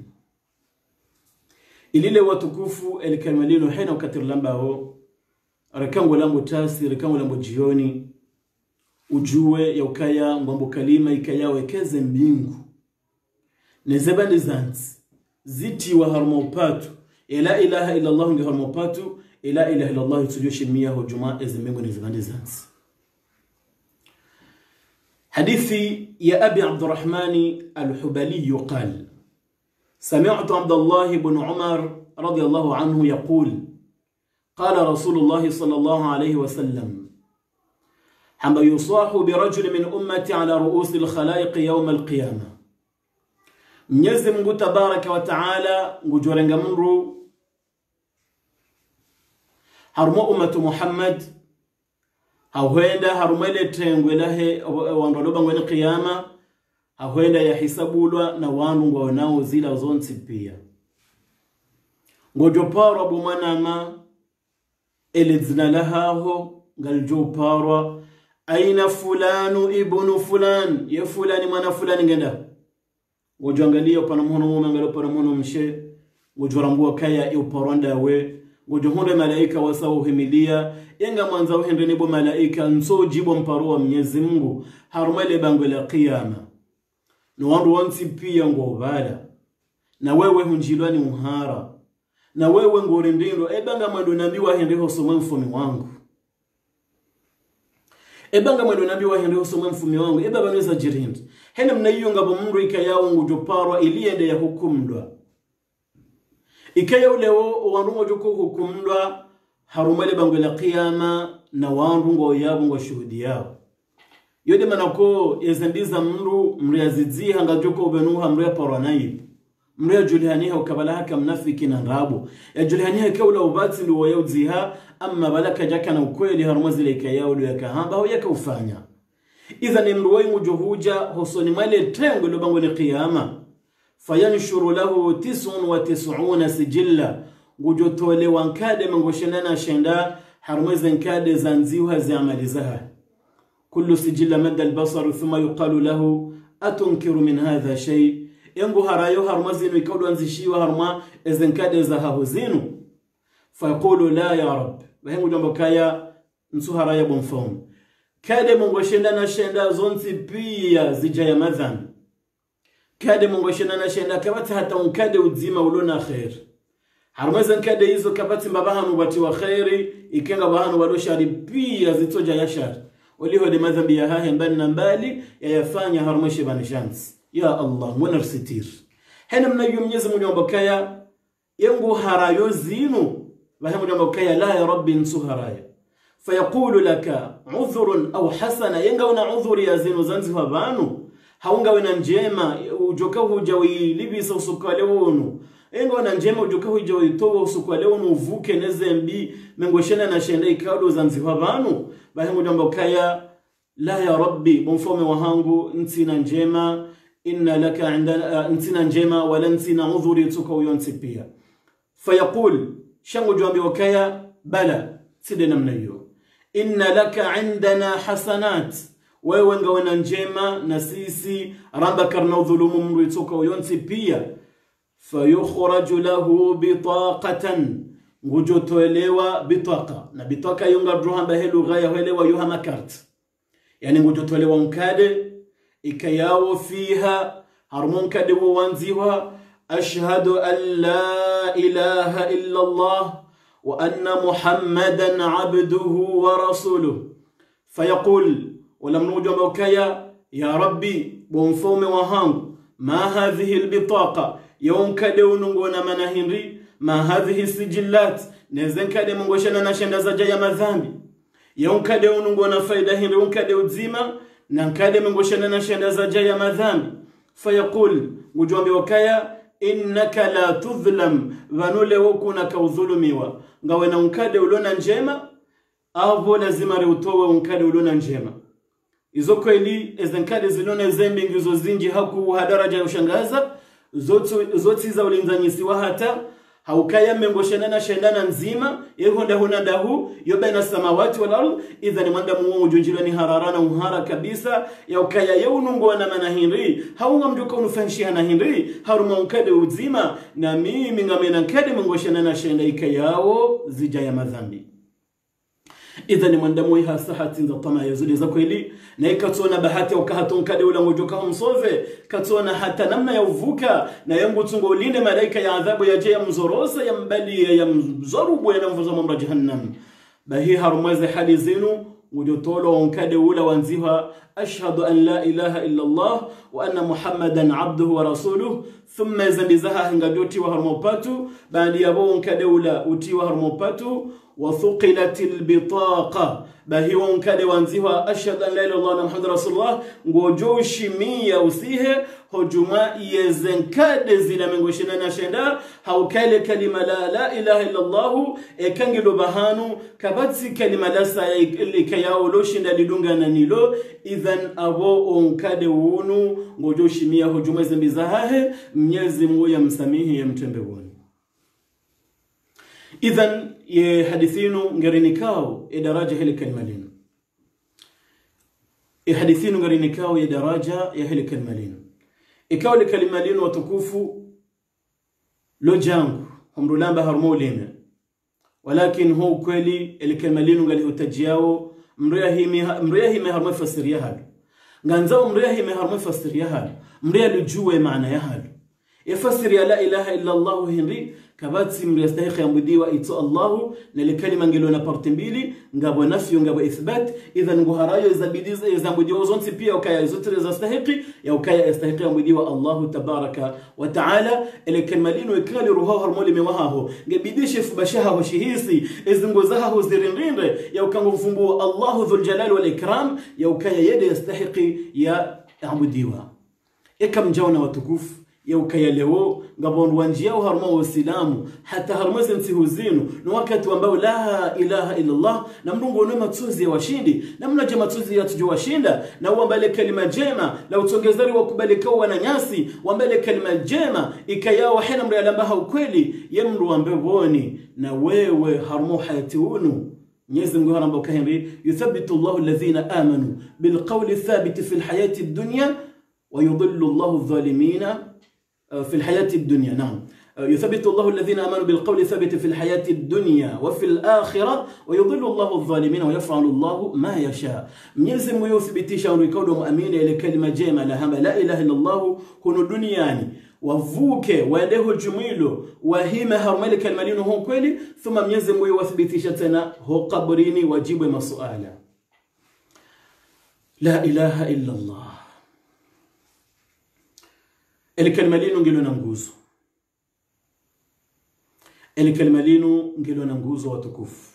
ilile watukufu ile kalima lino hena ukatir lambao rakango lambo tasi rakango lambo jioni ujue ya ukaya ngombo kalima ikaya wekeze mbingu nezebani zanzi ziti wa harmopatu ila ilaha illa allah ngi harmopatu ila ilaha illa allah tujoshi mia ho jumaa ezembingu nezebani zanzi حديثي يا أبي عبد الرحمن الحبلي قال سمعت عبد الله بن عمر رضي الله عنه يقول قال رسول الله صلى الله عليه وسلم حما يصاح برجل من أمتي على رؤوس الخلائق يوم القيامة نيزم تبارك وتعالى نجورنغ منرو حرم أمة محمد hawenda harumele tengwelahe wandoloba ngweni qiyama hawenda ya hisabulwa na wanu ngwanao zila zonti pia ngojoparo abu manama elizna lahaho ngaljoparo aina fulanu ibnu fulan ya fulani mana fulani ngenda ngojangalia pana mhono mume ngalo pana mhono mshe ngojorambua kaya iuparonda we ngojohonde malaika wasao himilia yenga mwanza uhende nibo malaika nso jibo mparo wa Mwenyezi Mungu harumele bangwe la qiyama no wandu wansi pia ngobala na wewe hunjilwani uhara na wewe ngorindiro ebanga mwendo nabi wa hende hosomwe mfumi wangu ebanga mwendo nabi wa hende hosomwe mfumi wangu eba banweza jirindi hene mnayonga bo mundu ikayao ngujoparo iliende ya hukumdwa ikaya ulewo wanungo joko hukumdwa harumale bangwe la qiyama na wanungo yabo ngo shuhudi yao yode manako yezendiza mru mriazizi hanga joko ubenuha mria paranayi mria julihaniha ukabala haka mnafiki na rabu ya julihaniha kaula ubati ndio yaudziha amma balaka jaka na ukweli harumazile ikayao ndio yakahamba au yakaufanya idha ni mru wayu juhuja husoni male tengo lo bangwe la qiyama فينشر له تسع وتسعون سجلا ngujotole wankade mangoshana na shenda harmweze nkade zanziwa ziamalizaha kullu sijilla madda albasar thumma yuqalu lahu atunkiru min hadha shay yangu harayo harmazinu ikawdu anzishiwa harma ezenkade za hahuzinu fayaqulu la ya rab bahengu jambo kaya nsu haraya bonfom kade mangoshana na shenda zonzi pia zijaya madhan kade mangoshana na shenda kabati hata unkade uzima ulona khair harmazan kade hizo kabati mbabahanu wati wa khairi ikenga bahanu wadoshari pia zitoja yashar waliho de madhambi ya hahe mbali na mbali ya yafanya harmashi banishans ya Allah mwana sitir hena mnayu mnyezi mnyomba kaya yangu harayo zinu bahe mnyomba kaya la ya rabbi nsu haraya fayaqulu laka udhurun au hasana yenga una udhuri ya zinu zanzifa banu haunga wena njema ujoka hujawi libisa usukale wonu engo na njema ujoka hujawi towa usukale wonu uvuke nezembi mengoshena na shenda ikado zanzifa banu bahe mnyomba kaya la ya rabbi mfome wahangu ntina njema inna laka indana ntina njema wala ntina udhuri tuka uyonsi pia fayaqul shangu jwambi wakaya bala side namna hiyo inna laka indana hasanat wewe ngawana njema na sisi ramba karna udhulumu mru tuka uyonsi pia fayukhraju lahu bitaqatan ngujotoelewa bitaqa na bitaqa yunga druhamba helu gaya helewa yuha makart yani ngujotoelewa mkade ikayawo fiha harmon kade wanziwa ashhadu an la ilaha illa Allah wa anna muhammadan abduhu wa rasuluhu fayaqul wala mnujo mbokaya ya rabbi bomfome wahangu ma hadhihi albitaqa yawm kade unungona manahinri ma hadhihi sijillat nezen kade mungoshana na shenda za jaya madhambi yawm kade unungona faida hinri unkade uzima nankade mengoshana na shenda za jaya madhambi fayaqul ngujombe wakaya innaka la tudhlam vanule wokuna kaudhulumiwa ngawe na unkade ulona njema avo lazima reutowe unkade ulona njema izo kweli ezenkade zilona zembi ngizo zinji haku hadaraja ushangaza zote zote za ulinzanyisiwa hata haukaya mengoshana na shendana nzima yehonda huna dahu yobena samawati wal ardh idhan mwanda muo ujunjilwa ni hararana uhara kabisa yaukaya yeunungo na manahiri haunga mduka unufanshia na hiri haruma unkade uzima na mimi ngamena nkade mengoshana na shenda ikayao zijaya madhambi idhan mwanda muo hasa hati nza tama yazudi za kweli na ikatona bahati ukahato nkade ula ngojoka msove katona hata namna ya uvuka na yangu tungo ulinde malaika ya adhabu ya jaya mzorosa ya mbali ya mzorubu ya namvuza mamra jahannam bahi harumweze hali zinu ujotolo nkade ula wanziha ashhadu an la ilaha illa Allah wa anna muhammadan abduhu wa rasuluhu thumma zambizaha hingadoti wa harmopatu baadi yabo nkade ula uti wa harmopatu وثقلت البطاقة باهيون كده وانزيها أشهد أن لا إله إلا الله محمد رسول الله ngojoshi mia usihe hujuma yezen kade zila mengoshina na shenda haukale kalima la la ilaha illa Allah ekangilo bahanu kabatsi kalima la sa ikayao lo shinda lidunga na nilo idhan abo onkade wunu ngojoshi mia hujuma zembizahahe mnyezi mmoja msamihi ya mtembe woni idhan ye hadithinu ngarinikao e daraja hili kalmalin e hadithinu ngarinikao ye daraja ya hili kalmalin ikao li kalmalin watukufu lo jangu humrulamba harmolina walakin hu kweli ili kalmalin ngali utajiao mriya himi mriya himi harmo fasiriya hali nganzao mriya himi harmo fasiriya hali mriya lujuwe maana ya hali يفسر يا لا إله إلا الله هنري كبات سمر يستحق يمبدي وإيتو الله نلكلمة نجلونا بارتنبيلي نجابو نفي نجابو إثبات إذا نجوهرايو إذا بدي إذا بدي وزن سبيا وكيا يزتر إذا استحقي يا وكيا يستحق يمبدي والله تبارك وتعالى الكلمة لين ويكال روحه هرمولي موهاه جبدي شف بشها وشهيسي إذا نجوزها هو زرين رين يا وكان فنبو الله ذو الجلال والإكرام يا وكيا يد يستحق يا عبديوا إكم جونا وتكوف ya ukaya leo ngabondu wanjia harma waislamu hata harma zensi huzinu na wakati ambao la ilaha illa Allah na mrungu ono matuzi ya washindi na mnaje matuzi ya tujo washinda na uambale kalima jema la utongezari wa kubalika wananyasi uambale kalima jema ikayao hina mrialambaha ukweli yemru ambeboni na wewe harmu hayatiunu Mwenyezi Mungu anamwambia kahiri yuthabbitu Allahu alladhina amanu bilqawli thabit fi alhayati ad-dunya wa yudhillu Allahu adh-dhalimina في الحياة الدنيا نعم يثبت الله الذين آمنوا بالقول ثابت في الحياة الدنيا وفي الآخرة ويضل الله الظالمين ويفعل الله ما يشاء Mwenyezi Mungu yuthibitisha rekodi muamini ile kalima jema la hama la ilaha illa Allah huno duniani wavuke waendeho jumilo wahima harmali kalmalino ho kweli thumma Mwenyezi Mungu yuthibitisha tena ho kabrini wajibu masuala la ilaha illa Allah الكلمة لينو نجلو ننجوزو الكلمة لينو نجلو ننجوزو وتكف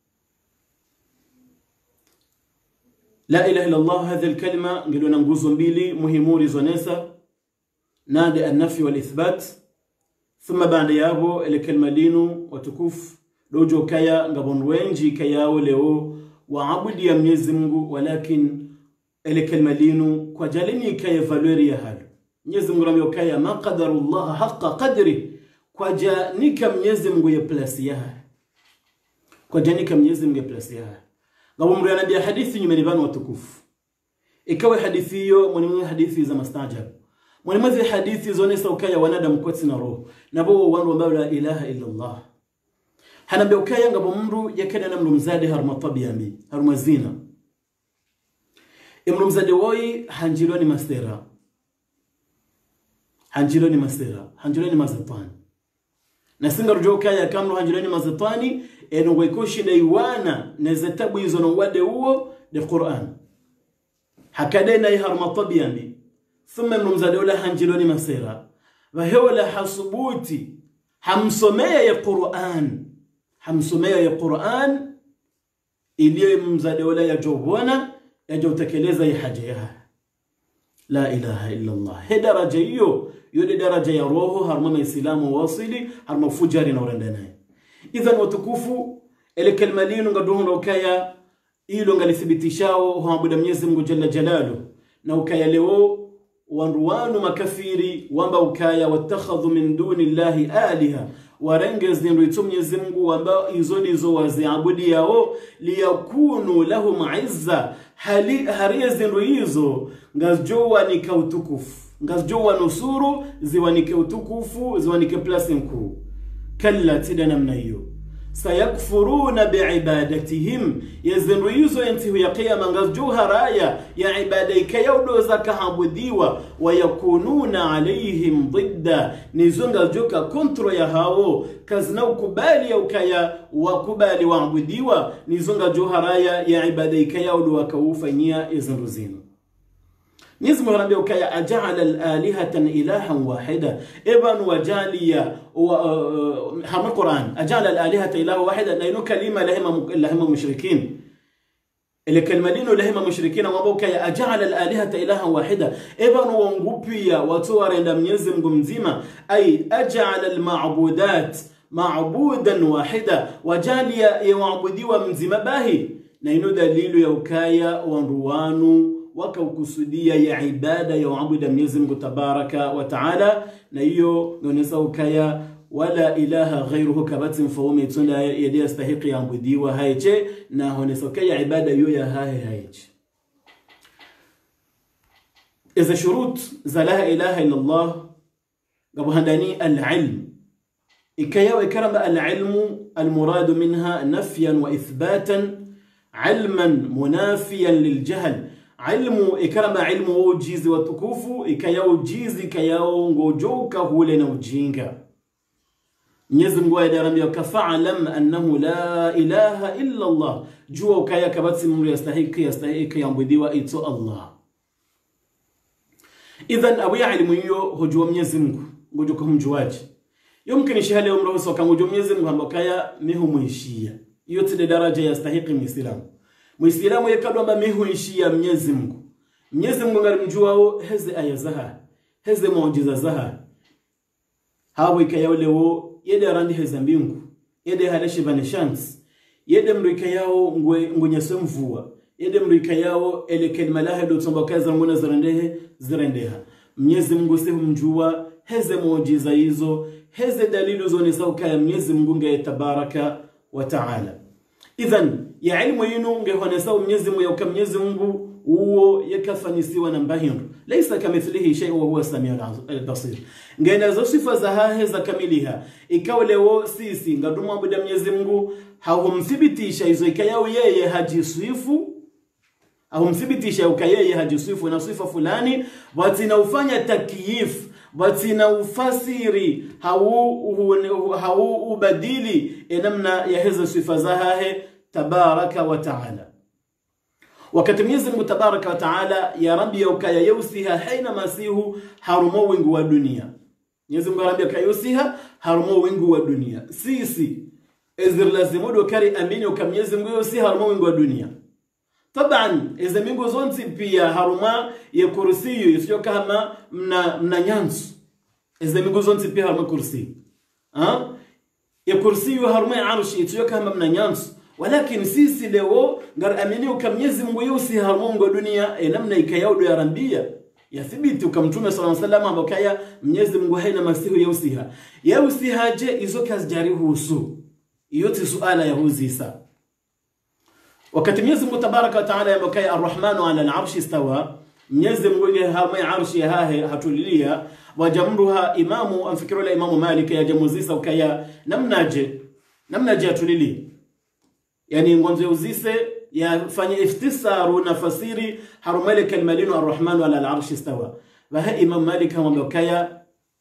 لا إله إلا الله هذه الكلمة نجلو ننجوزو بيلي مهموري زونيسا نادي النفي والإثبات ثم بعد يابو الكلمة لينو وتكف لوجو كيا نجبون وينجي كياو ليو وعبد يميز منغو ولكن الكلمة لينو كجاليني كيا فالوري هالو Mwenyezi Mungu ameyokaya ma qadarullah haqqa qadri kwa janika Mwenyezi Mungu ya plasi ya kwa janika Mwenyezi Mungu ya plasi ya ngabo mru anabi hadithi nyumelibana watukufu ikawa hadithi hiyo mwenye hadithi za mastajab mwenye hadithi zonesa ukaya wanadamu kwati na roho nabo wandu ambao la ilaha illa Allah hanabi ukaya ngabo mru yakada na mru mzade harma tabiyami harma zina imru mzade woi hanjironi mastera hanjironi masera hanjironi mazatani nasinga rujoka ya kamro hanjironi mazatani eno wekoshi na iwana na zatabu hizo na wade huo de Qur'an hakadena iharma tabiyani thumma mnumzadola hanjironi masera waheola hasubuti hamsomea ya Qur'an hamsomea ya Qur'an iliyo mzadola ya jobwana ya jotekeleza ya haja ya la ilaha illa Allah he daraja hiyo yule daraja ya roho harma maislamu wasili harma fujari na urendanaye idhan watukufu ile kalima lino ngaduhuna ukaya ilo ngalithibitishawo huabuda Mwenyezi Mungu jalla jalalu na ukaya leo wanruwanu makafiri wamba ukaya watakhadhu min duni Allahi aliha warengezi nruitu Mwenyezi Mungu wamba izo nizo waziabudi yao liyakunu lahum izza hali hariezi nruizo ngazjowa nika utukufu ngazjowa nusuru ziwanike utukufu ziwanike plasi mkuu kalla tida namna hiyo sayakfuruna biibadatihim yazinruizo yantihu ya qiyama ngazjoha raya ya ibada ikayaudoza kahabudiwa wayakununa alayhim ضد nizunga joka kontro ya hao kazina ukubali ya ukaya wakubali waabudiwa nizunga joha raya ya ibada ikayaudoza kaufanyia yazinruzino Mwenyezi Mungu anambia ukaya aja'ala al-alihatan ilahan wahida ibn wajaliya hama Qur'an aja'ala al-alihata ilahan wahida na ino kalima lahima lahima mushrikin ile kalima lino lahima mushrikin wamba ukaya aja'ala al-alihata ilahan wahida ibn wangupia watu warenda Mwenyezi Mungu mzima ay aja'ala al-ma'budat ma'budan wahida wajaliya yaabudiwa mzima bahi na ino dalilu ya ukaya wanruwanu wakaukusudia ya ibada ya waabuda Mwenyezi Mungu tabaraka wa taala na hiyo nonesa ukaya wala ilaha ghayruhu kabatin fawmi tunda yadi yastahiqi yaabudiwa haiche na honesa ukaya ibada hiyo ya hae haiche iza shurut za la ilaha illa Allah gabuhandani al-ilm ikaya wa karama al-ilmu al-murad minha nafyan wa ithbatan ilman munafiyan liljahl ilmu ikarama ilmu ujizi watukufu ikaya ujizi kayao ngojoka hule na ujinga Mwenyezi Mungu adarambia kafa'alam annahu la ilaha illa Allah jua ukaya kabati mru yastahiki yastahiki yambudiwa ito Allah idhan awiya ilmu hiyo hujua Mwenyezi Mungu ngojoka humjuaji yumkini shahali umru soka ngojua Mwenyezi Mungu ambakaya mihu muishia yote daraja yastahiki muislamu Muislamu yakadwa mba mihuishia Mwenyezi Mungu. Mwenyezi Mungu ngalimjuao heze aya zaha, heze muujiza zaha. hawo ikayao lewo yede arandi heza mbingu yede haleshi vaneshans yede mru ikayao ngwe ngunyeswe mvua yede mru ikayao ele kelima lahe do tsomba kaza ngona zirendehe zirendeha Mwenyezi Mungu sehu mjua heze muujiza hizo heze dalilu zonesa ukaya Mwenyezi Mungu nge tabaraka wa taala. Idhan ya ilmu yinu nge honesa Mwenyezi Mungu ya Mwenyezi Mungu uo yakafanisiwa na mbahindu laysa kamithlihi shay wa huwa samiul basir. Ngena zo sifa za hahe za kamiliha ikawa leo sisi ngadumwa buda Mwenyezi Mungu hawumthibitisha hizo ikayao yeye hajiswifu au mthibitisha ukayeye hajisifu na sifa fulani watina ufanya takyif watina ufasiri hau hau ubadili namna ya hizo sifa zahe tabaraka wa taala. Wakati Mwenyezi Mungu tabaraka wa taala ya rabbi ya ukaya yusiha haina masihu harumo wingu wa dunia. Mwenyezi Mungu rabbi ya yusiha harumo wingu wa dunia. Sisi ezir lazimudu kari amini uka Mwenyezi Mungu yusiha harumo wingu wa dunia. Taban iza mingu zonti pia haruma ya kursiyu isiyo kama mna mna nyansu. Iza mingu zonti pia haruma kursi. Ha? Ya kursiyu haruma ya arshi isiyo kama mna nyansu. Walakin sisi leo ngar amini ukamnyezi Mungu yusi haruma wingu dunia e namna ikayaudu ya rambia. Ya thibiti ukamtume sallallahu alaihi wasallam ambakaya Mwenyezi Mungu haina masihu yusiha. Yusiha je izo kazi husu. Yote suala ya huzisa. Wakati Mwenyezi Mungu tabaraka wa taala yambakaya arrahmanu ala al-arshi istawa Mwenyezi Mungu hama arshi hahe hatulilia wajamruha imamu amfikiru la imamu Malik ya jamuzisa ukaya namnaje namnaje atulili yani ngonzo uzise yafanya iftisaru na fasiri harumale kalmalinu arrahmanu ala al-arshi istawa wa imamu Malik yambakaya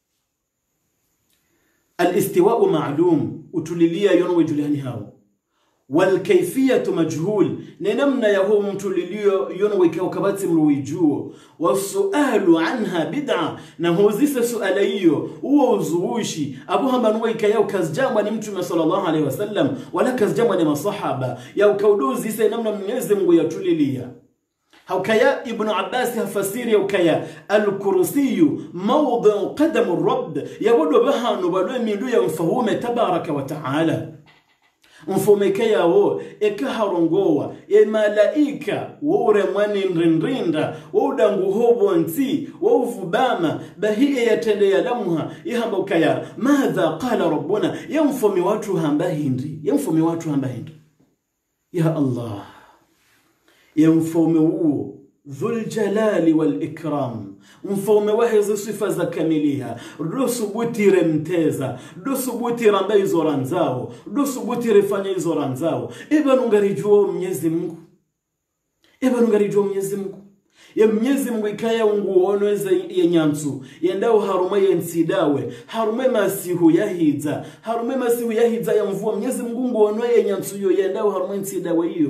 al-istiwa'u ma'lum utulilia yono wejulani hao والكيفيه مجهول ننمنا يهو متلليو ينوي كوكبات ملويجو والسؤال عنها بدعه نهوزيس سؤاليو هو وزوشي ابوها منوي كيو كزجامه نمتم صلى الله عليه وسلم ولا كزجامه للصحابه يو كودوزي سينمنا Mwenyezi Mungu yatulilia هوكيا ابن عباس هفسير يوكيا الكرسي موضع قدم الرب يقول بها نبلو من ينفهوم تبارك وتعالى mfomeke yao ekaharongowa ya malaika wore mwani nrinrinda wodangu hobo nti wovubama bahiye yatende ya lamuha ihamba ukaya madha qala rabbuna yamfomi watu hamba hindi yamfomi watu hamba hindi ya Allah yamfomi uo dhul jalali wal ikram mfaume wahizi sifa za kamiliha rusubuti remteza rusubuti ramba hizo ranzao rusubuti refanya hizo ranzao eba nungarijua Mwenyezi Mungu eba nungarijua Mwenyezi Mungu ya Mwenyezi Mungu ikaya unguonweza ya nyansu yendao haruma ya nsidawe harume masihu yahiza harume masihu yahiza ya mvua Mwenyezi Mungu nguonwe ya nyansu yo yendao haruma nsidawe hiyo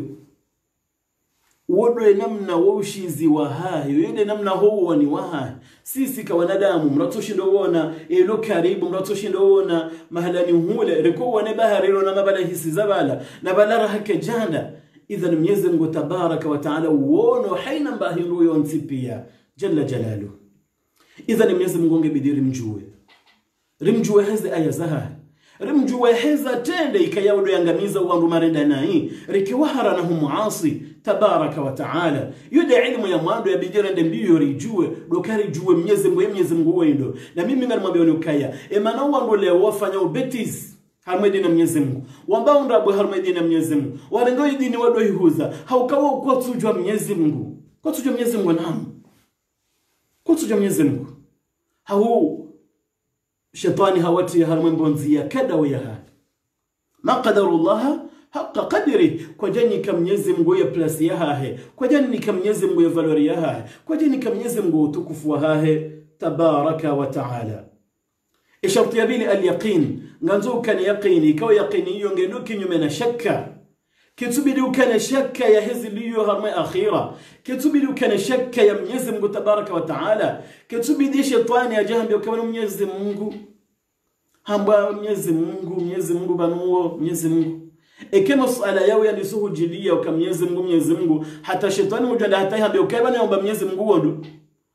wodo namna woshizi wa hayo yende namna huo ni waha sisi kwa wanadamu mratoshindo wona elo karibu mratoshindo wona mahalani hule reko wane bahariro na mabala hisi zabala na balara hake janda idhan Mwenyezi Mungu tabaraka wa taala wono haina mbahiru yontipia jalla jalalu idhan Mwenyezi Mungu ngebidiri mjue rimjue hizi aya zaha rimjue heza tende ikayaudo yangamiza wandu marenda nai rikiwahara na humuasi tabaraka wa taala yude ilmu ya mwando ya bidira ndembiyo rijue dokari jue Mwenyezi Mungu Mwenyezi Mungu wendo na mimi ngamwambia ukaya emana wandu leo wafanya ubetis harmedi na Mwenyezi Mungu wambao ndabo harmedi na Mwenyezi Mungu warengo idini wado hihuza haukawa kwa tujua Mwenyezi Mungu kwa tujua Mwenyezi Mungu namu kwa tujua Mwenyezi Mungu hau shetani hawati harmembonzia kada wa yaha ma qadarullah haqa qadri kwa jani kam Mwenyezi Mungu ya plus ya hahe kwa jani kam Mwenyezi Mungu ya valor ya hahe kwa jani kam Mwenyezi Mungu utukufu wa hahe tabaraka wa taala. Sharti ya pili al-yaqin nganzo kana yaqini kwa yaqini hiyo ngendo kinyume na shakka kitubidi ukana shakka ya hizi liyo harma akhira kitubidi ukana shakka ya Mwenyezi Mungu tabaraka wa taala kitubidi shetani ajambe kwa Mwenyezi Mungu hamba Mwenyezi Mungu Mwenyezi Mungu banuo Mwenyezi Mungu ekema swala yao yalisuhujilia kwa Mwenyezi Mungu Mwenyezi Mungu hata shetani mjanda hata hambe ukaiba naomba Mwenyezi Mungu wondo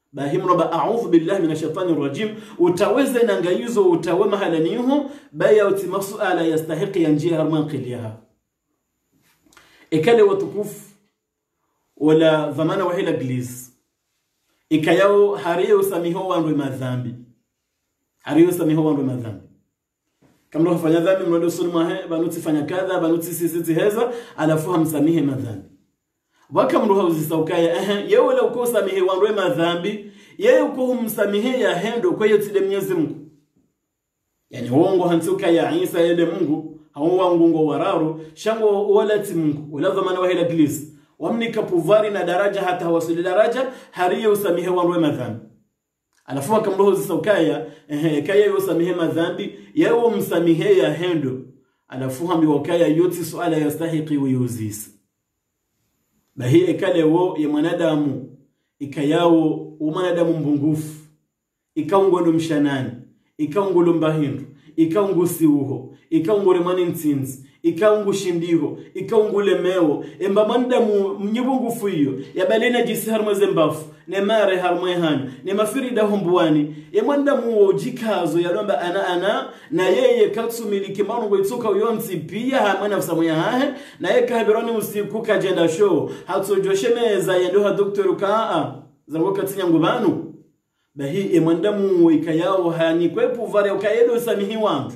bahimro ba a'udhu billahi minash shaitani rajim utaweza nangaizo utawe mahala niho baya utima suala yastahiqi yanjia harman qiliha ikale watukufu wala dhamana wahila glis ikayao hariyo samiho wandu madhambi hariyo samiho wandu madhambi kama hafanya dhambi mrado sunma banuti fanya kadha banuti sisi heza alafu hamsamihe madhambi waka mruha uzisaukaya eh yeye wala uko samihe wandu madhambi yeye uko humsamihe ya hendo kwa hiyo tide Mwenyezi Mungu yani uongo hantuka ya Isa yede Mungu hao wangu ngo wararu shango wala ti Mungu wala dhamana wahila glis wamnika puvari na daraja hata hawasili daraja hariyo usamihe wandu madhambi alafu akamroho zisaukaya eh kaya yosamihe madhambi yao msamihe ya hendo alafu hambi wakaya yoti suala yastahiqi wiyuzis bahi ekale wo ya mwanadamu ikayao umwanadamu mbungufu ikaungondo mshanani ikaungolo mbahindu ikaungusi uho ikaungore mani ntinzi ikaungushindiho ikaungulemewo emba mandamu mnyibungufu iyo yabalena jisi harmaze mbafu ne mare harmwe hanu ne mafirida hombuani e mandamu ojikazo yalomba ana ana na yeye katsumiliki manu goitsuka uyonzi pia hamwe nafsa mwe hahe na yeye kabironi usiku kagenda show hatsojoshemeza yendo ha doktor kaa zango katinya ngubanu bahi e mandamu ikayao hani kwepu vare ukayedo samihi wangu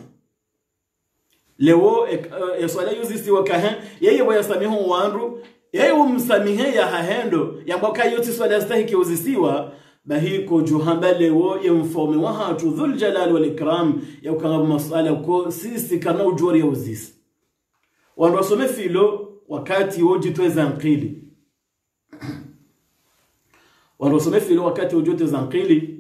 leo e swala yuzisi wakahe yeye boyasamihu wandu yeye umsamihe ya hahendo yamboka yoti swala stahiki uzisiwa bahiko juhamba leo yemfome wa hatu dhul jalal wal ikram yakanga masala ko sisi kana ujori ya uzisi wandu wasome filo wakati wojitweza nqili wandu wasome filo wakati wojitweza nqili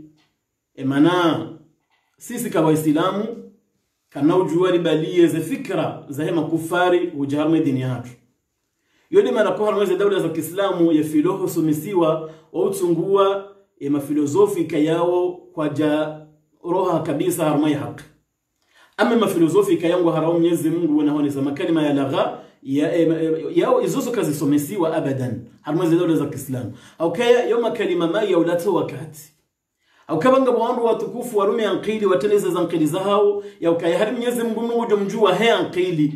emana sisi kama waislamu kana ujuari baliye ze fikra za hema kufari ujaharme dini hatu yodi mana kwa harmeze dawla za Kiislamu ya filoho sumisiwa wa utungua ya mafilosofika yao kwa ja roha kabisa harmai haki ama mafilosofika yangu harau Mwenyezi Mungu wanahoneza makalima ya lagha ya yao izozo kazi sumisiwa abadan harmeze dawla za Kiislamu au kaya yoma kalima ma ya ulato wakati au kabanga wandu watukufu warume ankili wateleza za ankili zao ya ukayahari Mwenyezi Mungu mmoja mjua he ankili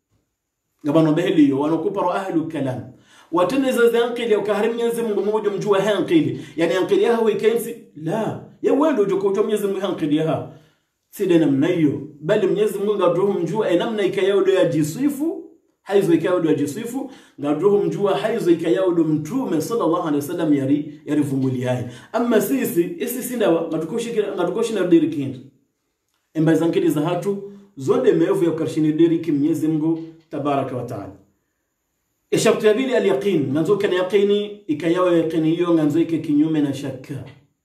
ngabano beheli wanokupa ahlu kalam wateleza za ankili ya ukayahari Mwenyezi Mungu mmoja mjua he ankili yani ankili yao ikensi la ya wendo ujo kwa Mwenyezi Mungu ankili yao side namna hiyo bali Mwenyezi Mungu ngadruhu mjua e namna ikayao do ya jisifu haizo ikayao do ya jisifu ngadruhu mjua haizo ikayao do mtume sallallahu alaihi wasallam yari yarivumuli hai amma sisi isi sindawa ngatukoshikira ngatukoshina dirikinda emba zankili za hatu zonde mevu ya karshini diriki Mwenyezi Mungu tabaraka wa taala eshabtu ya bili al-yaqin nganzo kana yaqini ikayao yaqini hiyo nganzo ike kinyume na shakka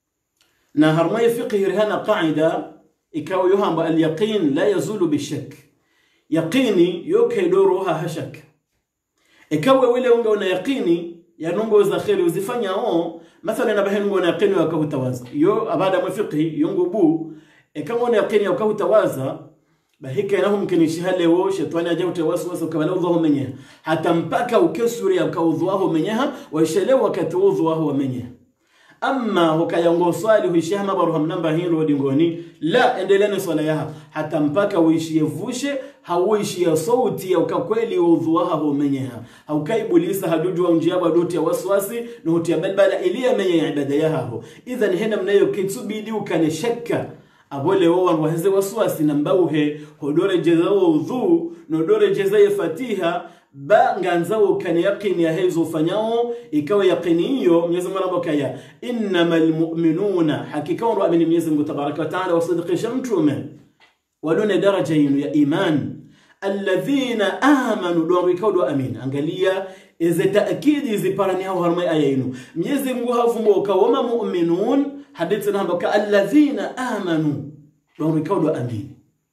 na harmai fiqhi rihana qaida ikawa yohamba al-yaqin la yazulu bishak yaqini yokeidoroha hashak ikawa wile unga una yaqini ya nungo za kheri uzifanya o mathala na bahini unga una yaqini wakahutawaza yo abada mfiqhi yungu bu ikawa una yaqini wakahutawaza bahika inahu mkinishi halewo shetani ajabu tawaswasa ukabala udhuhu menyeha hata mpaka ukesuri ukaudhuahu menyeha waishelewa wakati udhuahu menyeha amma hukayongo swali huishia mabaruham namba hilo dingoni la endeleni swala yaha hata mpaka uishie vushe hauishie sauti ya ukakweli udhuaha humenyeha haukaibulisa hajuju wa unjiaba doti ya waswasi nuhuti ya balbala ilia menye ya ibada yaha ho idhan hena mnayo kitsubidi ukane shakka abole wawan waheze waswasi nambauhe hodore jeza udhu nodore jeza ya fatiha ba nganzao kan yaqini ya hizo fanyao ikawa yaqini hiyo Mwenyezi Mungu anabokaya innamal mu'minuna hakika wa amini Mwenyezi Mungu tabaraka wa taala wasadqisha mtume wadone daraja yenu ya iman alladhina amanu do ikawdo amin angalia ize taakidi ziparani hao harmai ayenu Mwenyezi Mungu havumboka wama mu'minun hadithi namba alladhina amanu do ikawdo amin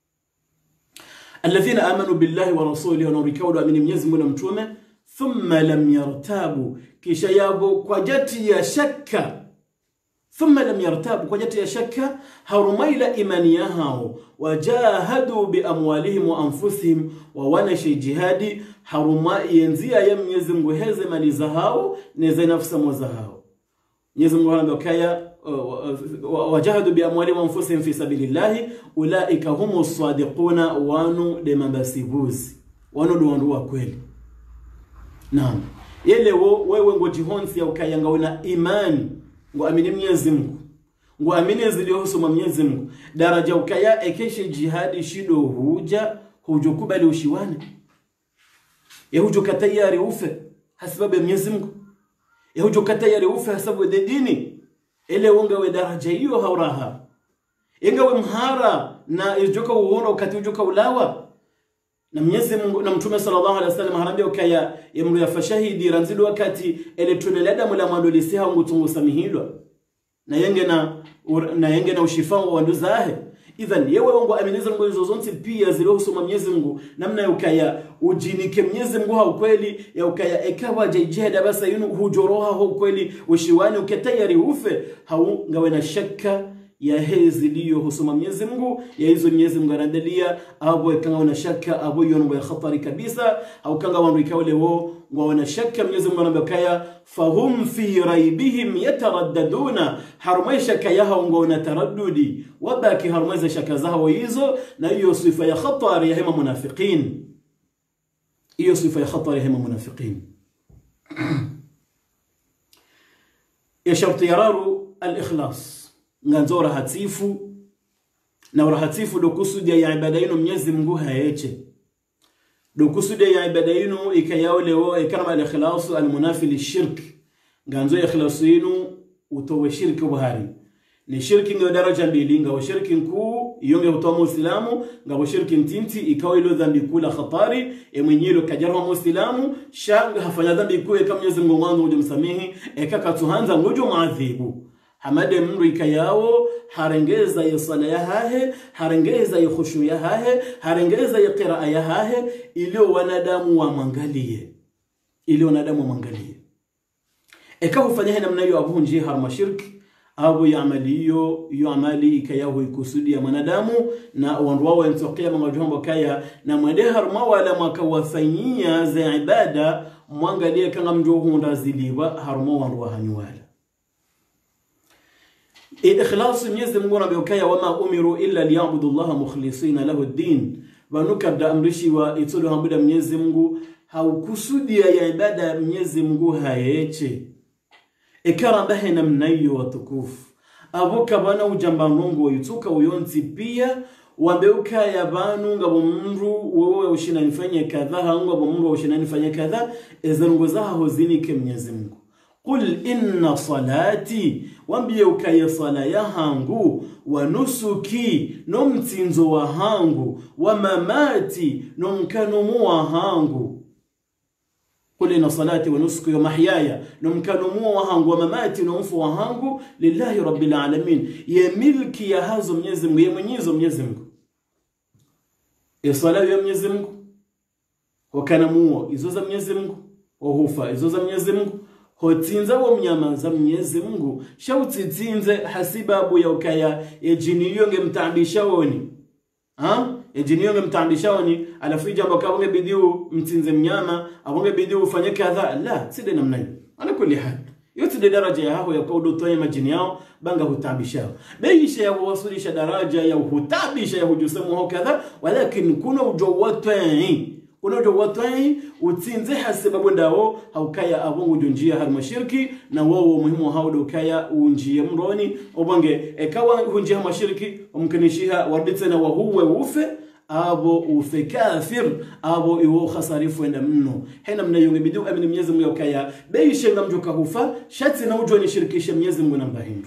الذين آمنوا بالله ورسوله ونركوا من Mwenyezi Mungu na mtume thumma lam yartabu kisha yabo kwa jati ya shakka thumma lam yartabu kwa jati ya shakka harumaila imani yao wajahadu bi amwalihim wa anfusihim wa wanashi jihadi harumai yenzia ya Mwenyezi Mungu heze mali zao neze nafsa mwazao Mwenyezi Mungu anambia wajahadu bi amwalihim wa anfusihim fi sabilillah ulaika humus sadiquna wanu de mabasibuzi wanu do wandu wa kweli. Naam, yele wo wewe ngo jihonsi ya ukayanga una imani ngo amini Mwenyezi Mungu ngo amini ziliyohusu Mwenyezi Mungu daraja ukaya ekeshe jihadi shido huja hujo kubali ushiwane ya hujo katayari ufe hasababu ya Mwenyezi Mungu ya hujo katayari ufe hasababu ya dini ile wonga we daraja hiyo hauraha inga we mhara na ijoka uona wakati ujoka ulawa na Mwenyezi Mungu na Mtume sallallahu alaihi wasallam harambia ukaya yamru ya fashahidi ranzido wakati ele tuneleda mula mwandolisi hao ngutungu samihilwa na yenge na na yenge na ushifao wa nduzahe. Idhan yewe wangu ameniza Mungu hizo zonte pia zilohusu Mwenyezi Mungu namna ya ukaya ujinike Mwenyezi Mungu ha ukweli ya ukaya ekawa jihada basa yunu hujoroha ha ukweli ushiwani uketayari ufe hau ngawe na shaka ya hezi liyo husuma Mwenyezi Mungu ya hizo Mwenyezi Mungu arandalia abo ekanga wana shaka abo yono ya khatari kabisa au kanga wandu ikawale wo wana shaka Mwenyezi Mungu anambia fahum fi raibihim yataraddaduna harumai shaka yaha wana taraddudi wabaki harumai shaka zao hizo na hiyo sifa ya khatari ya hema munafiqin hiyo sifa ya khatari ya hema munafiqin ya sharti yararu al-ikhlas nganzo rahatifu na rahatifu do kusudia ya ibada yenu Mwenyezi Mungu hayeche do kusudia ya ibada yenu ikayao leo ikama al-ikhlas al-munafi lishirk nganzo ya ikhlas yenu utowe shirki buhari ni shirki ndio daraja mbili ngao shirki nkuu yonge utoa muislamu ngao shirki ntinti ikawa ilo dhambi kula khatari emwenyilo kajarwa muislamu shanga hafanya dhambi kuu kama Mwenyezi Mungu mwanzo ujumsamehi ekaka tuhanza ngojo maadhibu hamade mru ikayao harengeza ya sala ya hahe harengeza ya khushu ya hahe harengeza ya qiraa ya hahe ilio wanadamu wa mangalie ilio wanadamu wa mangalie ekawa ufanya namna hiyo abunji harma shirki abu yamaliyo yu amali ikayao ikusudi ya manadamu na wandu wao entokea mangajombo kaya na mwende harma wala makawafanyia za ibada mwangalie kanga mjohu ndaziliwa harma wandu wa hanyuwala إخلاص Mwenyezi Mungu anabiyokaya wama umiru illa liyabudu Allah mukhlisina lahu ad-din wanukabda amrishi wa itulu hambuda Mwenyezi Mungu haukusudia ya ibada ya Mwenyezi Mungu hayeche ekaramba na mnayo watukufu abuka bana ujamba Mungu yutuka uyonzi pia wambeuka ya banu ngabo mru wewe ushina nifanye kadha ngabo mru ushina nifanye kadha ezango zaho zinike Mwenyezi Mungu قل إن صلاتي وانبيوك يا صلاة هانغو ونسكي نمتنزو هانغو ومماتي نمكنمو هانغو قل إن صلاتي ونسكي ومحياي نمكنمو هانغو ومماتي نمفو هانغو لله رب العالمين يا ملكي يا هازم يزمو يا منيزم يزمو يا صلاة يا منيزمو وكانمو إزوزم يزمو وهوفا إزوزم يزمو hotinza wo mnyama za Mwenyezi Mungu shautitsinze hasibabu ya ukaya ejiniyo ngemtambisha woni ha ejiniyo ngemtambisha woni alafu jambo kabonge bidiu mtinze mnyama abonge bidiu ufanye kadha la side namna hiyo ana kuli hali yote de daraja ya hapo ya kaudo toye majini yao banga hutambisha beisha ya wasulisha daraja ya hutabisha ya hujusemu ho kadha walakin kuna ujowatani kuna ujo watani utsinze hasibabu ndao haukaya abongo junjia harma shirki na wao muhimu haudo ukaya unjie mroni obonge ekawa hunjia mashirki umkanishiha waditena wa huwe ufe abo ufe kafir abo iwo khasarifu enda mno hena mna yunge bidu amini Mwenyezi Mungu ukaya beishe ngamjoka hufa shati na ujo ni shirikisha Mwenyezi Mungu namba hindu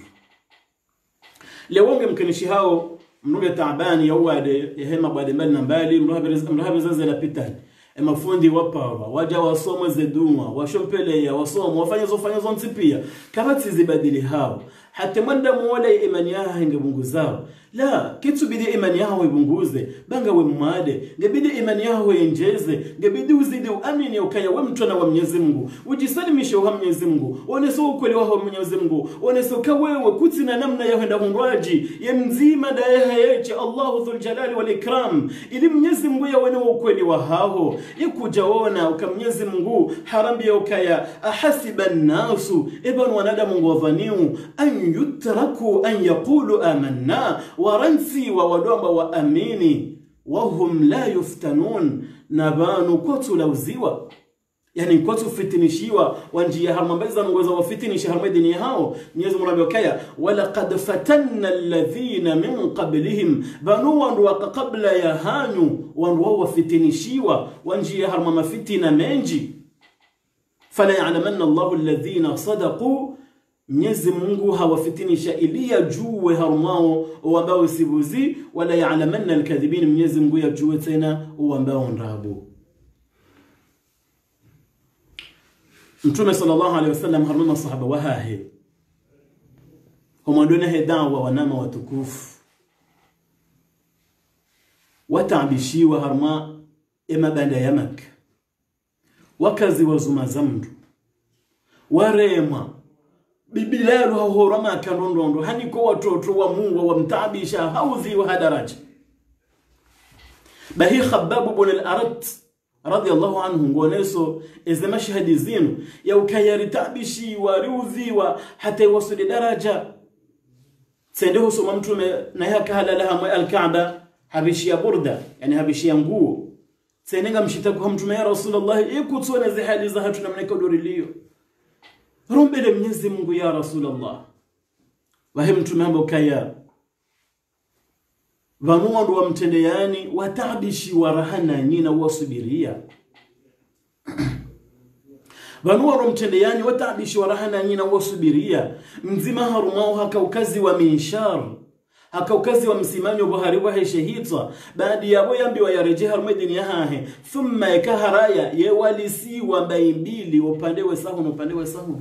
lewonge mkanishi hao mnuge taabani ya uwade ya hema bade mbali na mbali mrahabe zaze la pitani mafundi wapawa waja wasoma zeduma washompelea wasoma wafanya zofanya zonti pia kama tizibadili hao hata mwanda muwala imani yao hinge Mungu zao la kitu bidi imani yao ibunguze banga we mwade ngebidi imani yao yenjeze ngebidi uzidi uamini ukaya we mtwana wa Mwenyezi Mungu ujisalimishe wa Mwenyezi Mungu oneso ukweli wa Mwenyezi Mungu oneso kawewe kutina namna ya henda hunraji ya mzima daeha yeche Allahu dhul jalali wal ikram ili Mwenyezi Mungu ya wana ukweli wa hao ikujaona ukamwenyezi Mungu harambi ukaya ahasiba an-nasu ibn wanadamu wadhaniu an yutraku an yaqulu amanna waransi wa wadomba wa amini wahum la yuftanun nabanu kotu lauziwa yani kotu fitinishiwa wanjia harmambaza ngoza wafitinisha harmadini hao Mwenyezi Mungu anabokaya wala qad fatanna alladhina min qablihim banu wa qabla yahanyu wanwa wafitinishiwa wanjia harmama fitina menji fala ya'lamanna Allahu alladhina sadaqu Mwenyezi Mungu hawafitinisha ili yajue harmao ambao sibuzi wala ya'lamanna alkadhibin Mwenyezi Mungu yajue tena ambao ndabu Mtume sallallahu alayhi wasallam harmama sahaba wahahe humaduna hedawa wanama watukufu watabishi wa harma ema banda yamak wakazi wazuma zamdu warema bibilalu hahorama kanondondo haniko watoto wa Mungu wamtabisha haudhi wa hadaraja bahi Khabbab ibn al-Arat radiyallahu anhu ngoneso eze mashahidi zinu ya ukayari tabishi wariudhi wa hata iwasuli daraja sende husuma mtume na yaka halalaha al-Kaaba habishi ya burda yani habishi ya nguo senenga mshitaku ha mtume ya Rasulullah ikutsona zi hali za hatu namna kodoriliyo rombele Mwenyezi Mungu ya Rasulullah wahe mtume ambo kaya vanuandu wa mtendeani watabishi warahana nyina wasubiria vanuandu wa mtendeani watabishi warahana nyina wasubiria mzima harumao haka ukazi wa minshar haka ukazi wa msimanyo buhari wa heshehitwa baadi ya boyambi wa yareje harumedini ya hahe thumma ikaharaya ye walisi wa mbaimbili upandewe sahu na upandewe sahu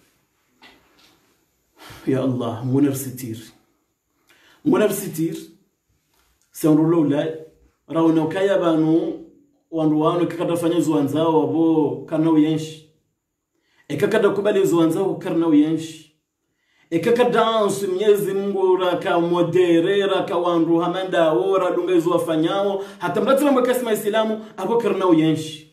ya Allah munar sitir munar sitir Sandro la rauna kaya banu wandu wanu kakada fanya zuanzao wabo karna uyenshi ekakada kubali zuanzao karna uyenshi ekakada ansu Mwenyezi Mungu raka moderera ka wandu hamanda ora dunga izo wafanyao hata mbatila mwakasima Islamu ako karna uyenshi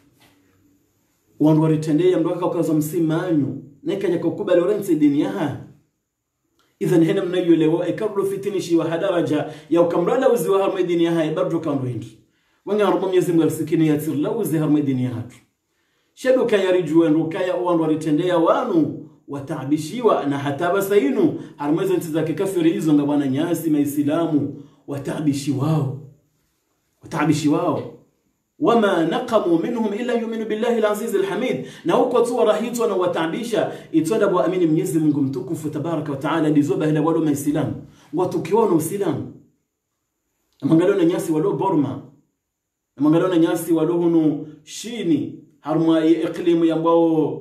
wandu waritendea mdoka ukaza msimanyu nekanya kukubali orense dini yaha idhan hena mnayolewa ekablo fitinishi wa hadaraja ya ukamrala uzi wa harmedini ya hai bardo kandu hindi wanga harbo Mwenyezi Mungu asikini yatir la uzi harmedini ya hatu shedu kaya rijuwe nukaya uwandu waritendea wanu watabishiwa na hataba sainu harmezo ntizake kafiri hizo nga wana nyasi maislamu watabishi wao watabishi wao wama naqamu minhum illa yu'minu billahi al-aziz al-hamid na huko tu rahitwa na watabisha itwenda bwa amini Mwenyezi Mungu mtukufu tabaraka wa taala ndizoba hela walo maislamu watukiona uislamu amangaliona nyasi walo Burma amangaliona nyasi walo hunu shini harma iqlimu yambao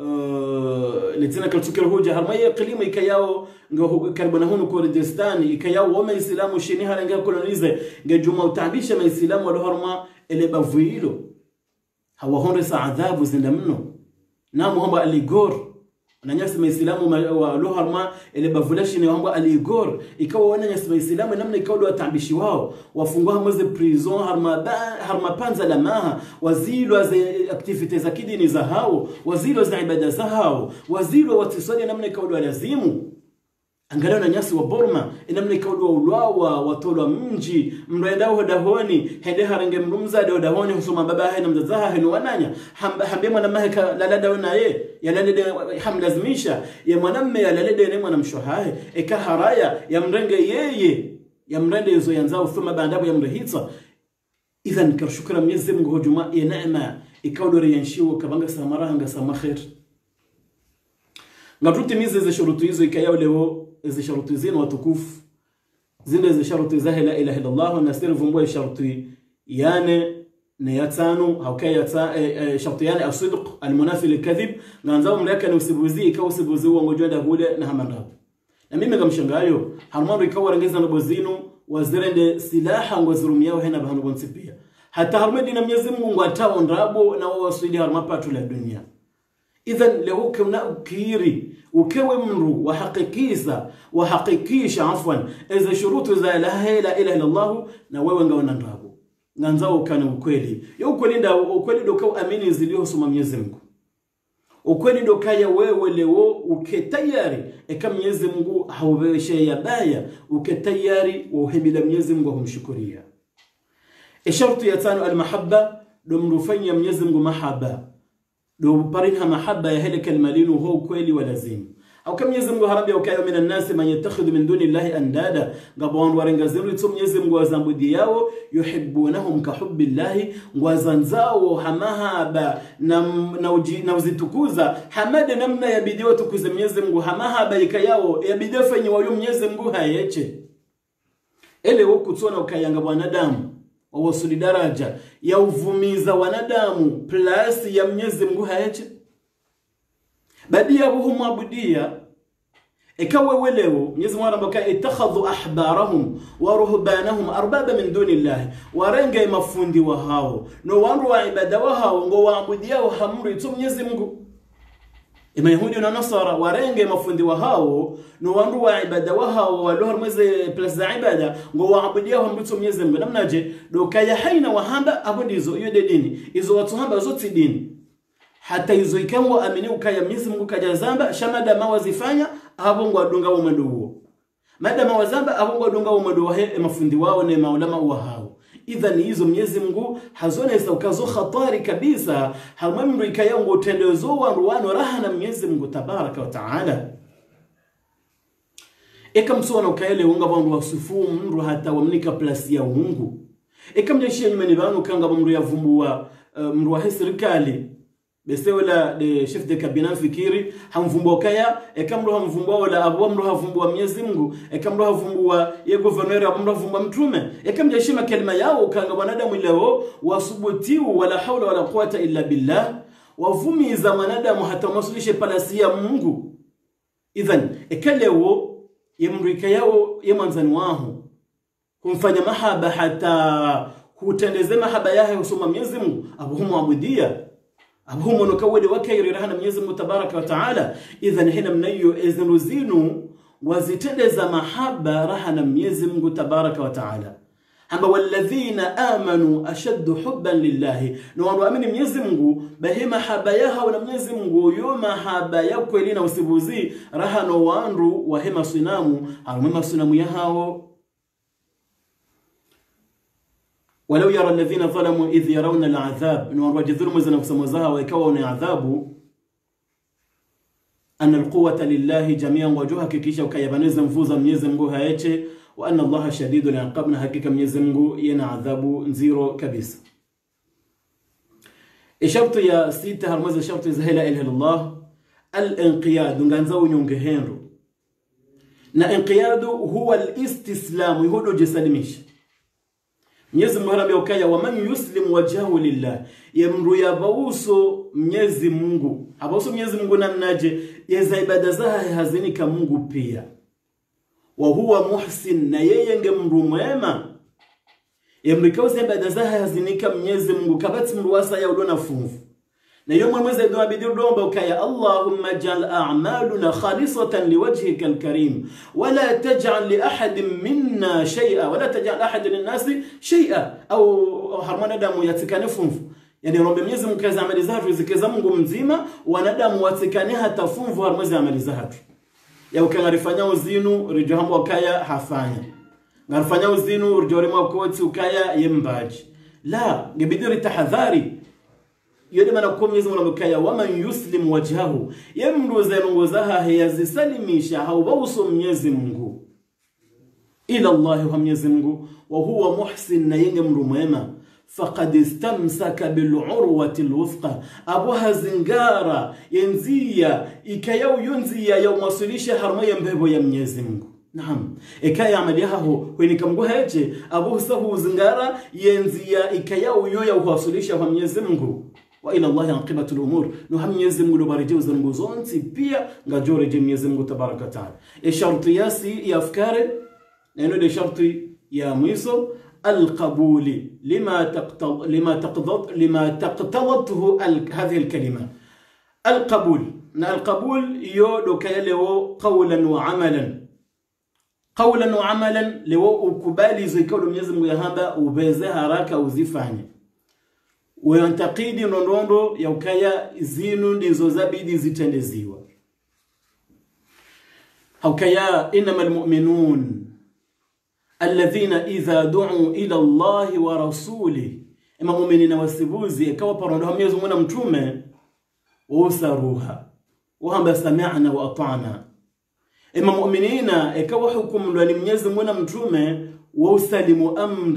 Uh, letina kaltukira hoja harmaya iqlimu ikayao ngo karibana hunu Kurdistan ikayao wa maislamu shini haranga kolonize ngejuma utabisha maislamu walo harma ele bavuilo hawa honre sa adhabu zinda mno namu hamba aligor na nyasi maislamu wa lo harma ele bavulashi ni hamba aligor ikawa wana nyasi maislamu namna ikawa watabishi wao wafungwa mweze prison harma ba, harma panza la maha wazilo za activities za kidini za hao wazilo za ibada za hao wazilo watisali namna ikawa lazimu angalau na nyasi wa Burma namna ikawa ulwawa watolwa mji mrendao hodahoni hende harange mrumza de hodahoni husuma baba hai na mzazaha hino wananya hambe mwana maheka lalada wana ye yalalede hamlazimisha ya mwanamme yalalede ne mwana mshohahe eka haraya ya mrenge yeye ya mrende hizo yanzao thuma bandabu ya mrehitsa idhan karshukra Mwenyezi Mungu hujuma ya neema ikawa dore yanshiwo kabanga samara nga samakhair ngatutimize ze shurutu hizo ikayao leo ze sharuti zinu watukufu zinde ze sharuti za la ilaha illa Allah na siri vumbua sharuti yane na yatano haukai yata sharuti yane as-sidq al-munafi lil-kadhib nganzao mreka ni usibuzi ikawa usibuzi uongo jwada hule na hamanda na mimi ngamshangayo harmando ikawa rangeza na bozino wazirende silaha ngwazirumiyao hena bahanu bonsipia hata harmedi na Mwenyezi Mungu atawa ndrabo na wawasili harmapatu la dunia. Idhan leo kuna ukiri ukewe mru wahakikisa wahakikisha afwan eza shurutu za la ilaha illa Allah na wewe ngaona ndrabo nganzao kana ukweli yo ukweli nda ukweli ndo kwa amini zilio soma Mwenyezi Mungu ukweli ndo kaya wewe leo uketayari eka Mwenyezi Mungu hauweshe ya baya uketayari uhimila Mwenyezi Mungu humshukuria. Sharti ya tano almahabba ndo mrufanya Mwenyezi Mungu mahaba ndo parinha mahaba ya hele kalmalinu huwa ukweli wa lazimu au kama Mwenyezi Mungu harabia ukayo minan nasi man yattakhidhu min duni Allahi andada ngabon warengaziru tu Mwenyezi Mungu wazambudi yao yuhibbunahum ka hubbillahi ngwazanzao hamahaba na na, uji, na uzitukuza hamada namna yabidi watukuze Mwenyezi Mungu hamahaba ikayao yabidi fanye wayo Mwenyezi Mungu hayeche ele wokutsona ukayanga wanadamu wawasuli daraja ya uvumiza wanadamu plus ya Mwenyezi Mungu hayeche badia buhum abudia ikawa weleo Mwenyezi Mungu anambaka itakhadhu ahbarahum wa ruhbanahum arbaba min duni Allah warenga mafundi wa hao no wandu wa ibada wa hao ngo waabudia wa hamri tu Mwenyezi Mungu. Mayahudi na Nasara warenga mafundi wa hao no wandu wa ibada wa hao walohar mweze plus za ibada ngo waabudia wa hamri tu Mwenyezi Mungu. Namnaje do kaya haina wahamba abudizo hiyo dini izo watu hamba zote dini hata hizo ikawa amini ukaya Mwenyezi Mungu kajazamba shamada mawazifanya abongo adunga wa mwendo huo mada mawazamba abongo adunga wa mwendo wa mafundi wao na maulama wa hao. Idhan hizo Mwenyezi Mungu hazone isa ukazo khatari kabisa hamamru ikaya ngo tendezo wa ruwano raha na Mwenyezi Mungu tabaraka wa taala eka msona ukayele unga bandu wasifu mru hata wamnika plus ya Mungu eka mjeshia nyumani banu kanga mru ya vumbua uh, mru wa serikali besewela de chef de cabinet fikiri hamvumbo kaya ekamro hamvumbo wala abo mro havumbo Mwenyezi Mungu ekamro havumbo ye governor amro havumbo mtume ekamjeshima kalima yao kanga wanadamu leo wasubutiu wala haula wala quwata illa billah wavumiza wanadamu hata masulishe palasi ya Mungu. Idhan ekalewo yemrika yao yemanzani wao kumfanya mahaba hata hutendeze mahaba yake usoma Mwenyezi Mungu abuhumu abudia abuhumu nukawede wakairi rahana Mwenyezi Mungu tabaraka wa taala. Idhan hina mnayo ezinuzinu wazitendeza mahaba rahana Mwenyezi Mungu tabaraka wa taala amba walladhina amanu ashaddu hubban lillahi na wanu amini Mwenyezi Mungu bahe mahaba yaha na Mwenyezi Mungu yo mahaba ya kweli na usibuzi rahano wandu wa hema sinamu almema sinamu yahao. ولو يرى الذين ظلموا إذ يرون العذاب إنه الرجل مزنا فسمزها ويكون عذاب أن القوة لله جميعا وجوها كيشا وكيبانيزم فوزا ميزم جوها يتشي وأن الله شديد العقاب حقيقة ميزم جو ين عذاب زيرو كبيس. الشرط يا ستة هرمز الشرط زهي لا إله إلا الله الانقياد نغنزو نيونغهينرو نا انقياد هو الاستسلام يهودو جسلميش Mwenyezi Mungu harambia ukaya wa man yuslim wajhahu lillah yamru ya bauso Mwenyezi Mungu abauso Mwenyezi Mungu namnaje yeza ibada zaha hazinika Mungu pia wa huwa muhsin na yeye ngemru mwema yamrikao ibada zaha hazinika Mwenyezi Mungu kabati mruwasa ya udona funfu na yomo mwezi ndo abidir domba ukaya Allahumma ja'al a'maluna khalisatan liwajhika alkarim wala taj'al li ahadin minna shay'a wala taj'al ahadan linnasi shay'a au harmana damu yatikane funfu yani rombe Mwenyezi Mungu kaza amali zatu zikeza Mungu mzima wanadamu watikane hata funfu harmezi amali zatu ya ukangarifanya uzinu rijohambo ukaya hafanya ngarifanya uzinu rijorima ukoti ukaya yembaji la ngebidiri tahadhari yode mana kwa Mwenyezi Mungu mkaya waman yuslim wajhahu yamru zanungozaha yazisalimisha haubahusu Mwenyezi Mungu ila Allah wa Mwenyezi Mungu wa huwa muhsin na yenge mru mwema faqad istamsaka bil urwati al wuthqa abuha zingara yenzia ikayau yunzia ya mwasilisha harmoya mbebo ya Mwenyezi Mungu. Naam ikaya amali haho weni kamguhaje abuhu sahu zingara yenzia ikayau yoya uhasulisha kwa Mwenyezi Mungu wa ila Allah aqibatul umur. No ham Mwenyezi Mungu barije zangu zonti pia ngajore je Mwenyezi Mungu tabaraka taala. E sharti yasi ya afkare na ino de sharti ya mwiso القبول لما تقتض لما تقتض لما تقتضته هذه الكلمة. القبول نا القبول يودو كيلو قولا وعملا قولا وعملا لو ukubali zikao Mwenyezi Mungu yahamba ubeze haraka uzifanye uyantakidi nondondo ya ukaya zinu ndizo zabidi zitendeziwa haukaya innamal mu'minun الذين إذا دعوا إلى الله ورسوله إما مؤمنين وسبوزي كوا برندهم يزمون متومة وسروها وهم بسمعنا وأطعنا إما مؤمنين كوا حكم لهم يزمون متومة وسلموا أمر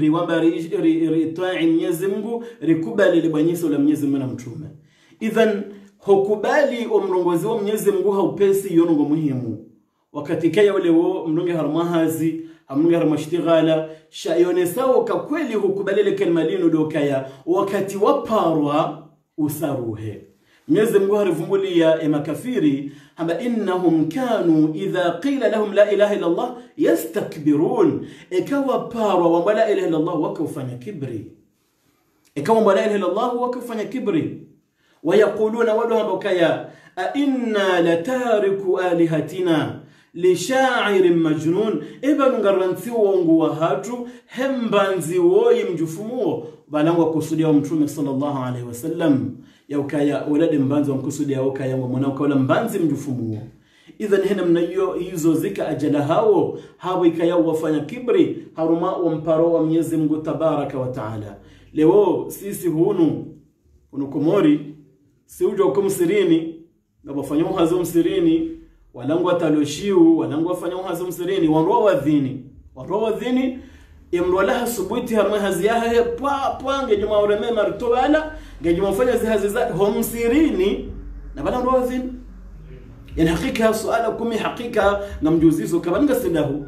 وبرطاع يزمجو ركوبالي لبنيسو لم يزمون متومة. إذن hukubali omrongozi wa Mwenyezi Mungu haupesi yongo muhimu wakati kaya wale wo mnunge harmahazi amunga harmashtighala shayonesao ka kweli hukubalile kalima lino dokaya wakati waparwa usaruhe. Mwenyezi Mungu harivumbulia emakafiri hamba innahum kanu idha qila lahum la ilaha illa Allah yastakbirun. Ikawa parwa wa la ilaha illa Allah wakufanya kibri. Ikawa la ilaha illa Allah wakufanya kibri. ويقولون ودهم بكيا أئنا لتارك آلهتنا لشاعر مجنون إبن غرانتي وونغو هاتو هم بانزي ووي مجفمو بلانغو كسوديا ومترومي صلى الله عليه وسلم يوكايا ولد مبانزي ومكسوديا وكايا ومناوكا ولا مبانزي مجفمو. إذن هنا من يزو زكا أجلهاو هاو يكايا وفايا كبري هاروما ومبارو وميزم تبارك وتعالى. لو سيسي هونو unukomori si ujo kumsirini ngabafanya uhazo msirini walangu ataloshiu walangu afanya uhazo msirini wanroa wadhini wanroa wadhini imrwala subuti hamwe haziyaha he pa pange juma ureme martobala ngejuma fanya zihazi za homsirini na bala nroa wadhini yani hakika suala kumi hakika na mjuzizo kabanga sidahu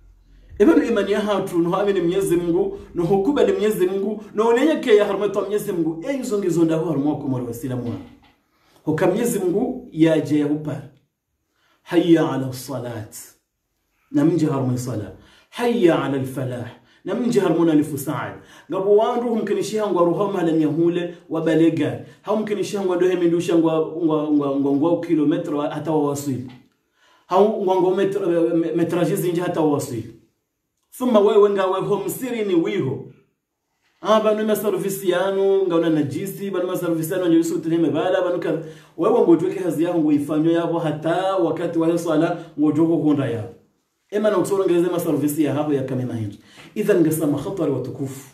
Ibn imani ya hatu no amini Mwenyezi Mungu no hukubali Mwenyezi Mungu no unyenyekea ya harmato Mwenyezi Mungu eh izo ngizo ndaho harmo ko muri wasilamu hoka Mwenyezi Mungu yaje yahupa hayya ala salat namje harmo sala hayya ala alfalah namje harmona lifusaad ngabo wandu humkinishiha ngo ruhoma la nyahule wabalega ha humkinishiha ngo ndohe mindusha ngo ngo ngo ngo kilometer hata wasili ha ngo metraje zinje hata wasili Thumma wewe ngawe homsirini wiho. Ah banu maservice yanu ngaona najisi banu maservice yanu nyerusu tulime bala banu ka wewe ngojweke hazi yako ngoifanywe yabo hata wakati wa sala ngojoko kunda yabo. Ema na utsongeleze maservice ya hapo ya kamema hinji. Idhan ngasema khatari wa tukufu.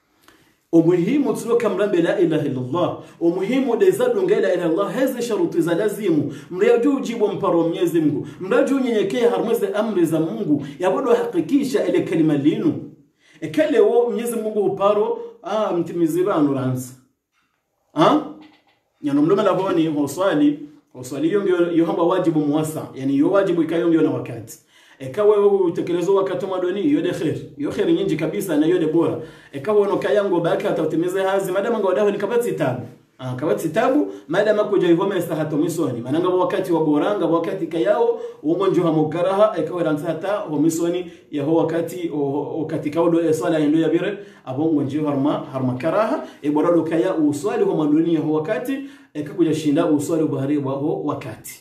Umuhimu tuloka mrambe la ilaha illa Allah umuhimu dezadu ngela ila Allah hazi sharuti za lazimu mrejuu ujibu mparo Mwenyezi Mungu mrejuu nyenyekea harmeze amri za Mungu yabodo hakikisha ile kalima linu ekale wo Mwenyezi Mungu uparo ah mtimizibano ranza ah nyano mloma laboni hoswali hoswali yongo yohamba wajibu muwasa yani yo wajibu ikayongo na wakati ekawe utekelezo wakati madoni yode khair yo khair nyingi kabisa na yode bora ekawe no kayango baka atautimize hazi madama ngawadaho ni kabati tabu ah kabati tabu madama kuja ihome sahato misoni mananga wakati wa boranga wakati kayao umonjo hamukaraha ekawe ransata homisoni ya ho wakati wakati kaudo sala ndo ya bire abongo njo harma harma karaha e borado kaya uswali ho madoni ya ho wakati ekakuja shinda uswali bahari wa ho wakati.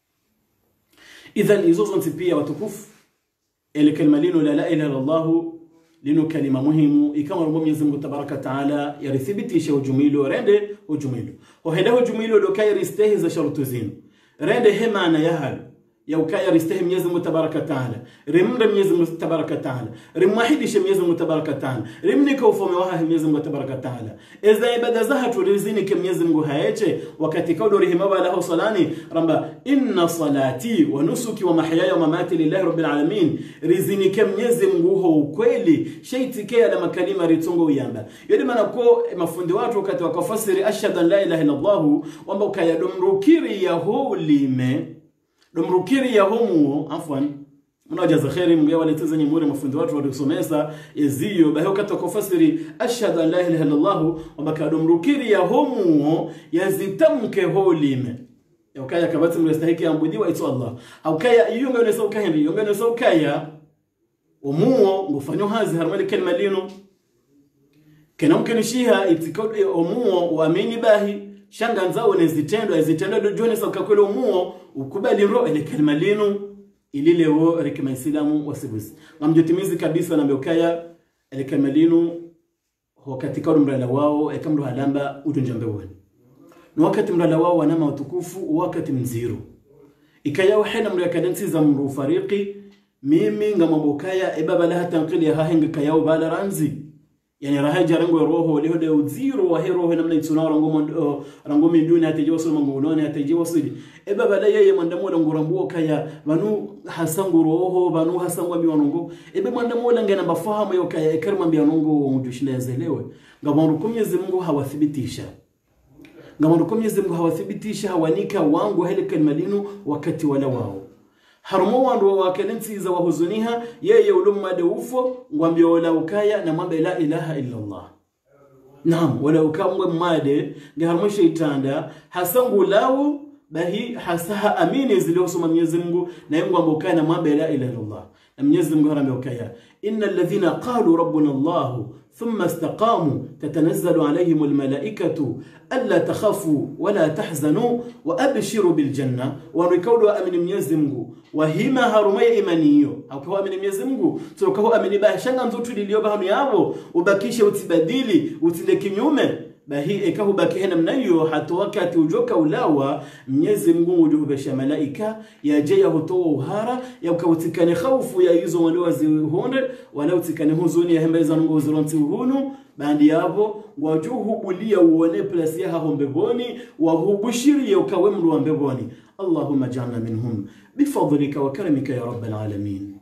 إذن إزوزن تبيا وتكف إلى كلمة لينو لا لا إله إلا الله لينو كلمة مهمة إكمل ربما يزمه تبارك وتعالى يرثبتي شو جميله رنده وجميله وهذا جميله لو كاير يستهز شرط زين رنده هم أنا يهل يو كاير يستهم يزمه تبارك وتعالى رم رم يزمه تبارك وتعالى رم واحد يشم يزمه تبارك وتعالى رم نكوف مواهم يزمه تبارك وتعالى إذا يبدأ زهت ورزيني كم يزمه هايته وكتي كودره ما بله صلاني رمبا إن صلاتي ونسكي ومحياي ومماتي لله رب العالمين رزيني كم يزمه هو كويلي شيء تكيا لما كلمة ريتونغو يامبا يدي ما نكو مفندي watu wakati wakafasiri ashhadu an la ilaha illa Allah wamba ukayadumrukiri ya holi me domrukiri ya homu afwan mnajaza khairi mngewa waletiza nyimure mafundi watu walisomesa eziyo baho katokofasiri ashhadu an la ilaha illa allah wa bakadumrukiri ya homu yazitamke holime yakaya kabati mrestahiki ambudiwa itu Allah au kaya yunga unesa ukahindi yunga unesa ukaya omuo ngufanyo hazi harmali kalima lino kena mkenishiha itikod omuo uamini bahi shanga nzao nezitendo ezitendo dojone sa ukakwele omuo ukubali ro ile kalima lino ilile wo rekema islamu wasibusi ngamjotimizi kabisa na mbokaya ile kalima lino ho katika umrala wao ekamro halamba udunjambe woni ni wakati mrala wao wanama utukufu wakati mziro ikaya wahena mrya kadensi za mru fariqi mimi ngamabokaya ebaba laha tanqili ya hahenga kayao bala ranzi yani rahaja rango roho leo de uziro wa hero namna ituna rango rango minduni ateje wasu mangolone ateje wasili ebaba la yeye mandamo la ngurambo kaya banu hasangu roho banu hasangu miwanongo ebe mandamo la ngena bafahamu yo kaya ekarma mbianongo mjushilezelewe ngabandu kumyezi Mungu hawathibitisha ngabandu kumyezi Mungu hawathibitisha hawanika wangu hele kalmalinu wakati wala wao harumo wandu wakelensi za wahuzuniha yeye ulumma de ufo ngwambia wala ukaya na mwambe la ilaha illa Allah naam wala ukambwe made ngaharumo shaitanda hasangu lao bahi hasaha amini zilosoma Mwenyezi Mungu na yeye ngwambia ukaya na mwambe la ilaha illa Allah na Mwenyezi Mungu harambe ukaya innal ladhina qalu rabbuna Allah ثم استقاموا تتنزل عليهم الملائكة ألا تخافوا ولا تحزنوا وأبشروا بالجنة ونكودوا أمن ميزمغو وهما هرمي إيمانيو أو كهو أمن ميزمغو سو كهو أمن باهشان نزوتو لليوبا هنيابو وباكيشة وتبديلي وتلكنيومة bahi ekahu baki hena mnayo hata wakati ujoka ulawa Mwenyezi Mungu ujubesha malaika yaje hutoa uhara yakautikane khaufu ya hizo wale wazihonde wala utikane huzuni ya hembeza ngo zironti uhunu bandi yabo wajuhubulia uone plus ya hombeboni wahubushiri ukawe mru ambeboni Allahumma ja'alna minhum bifadlika wa karamika ya rabbal alamin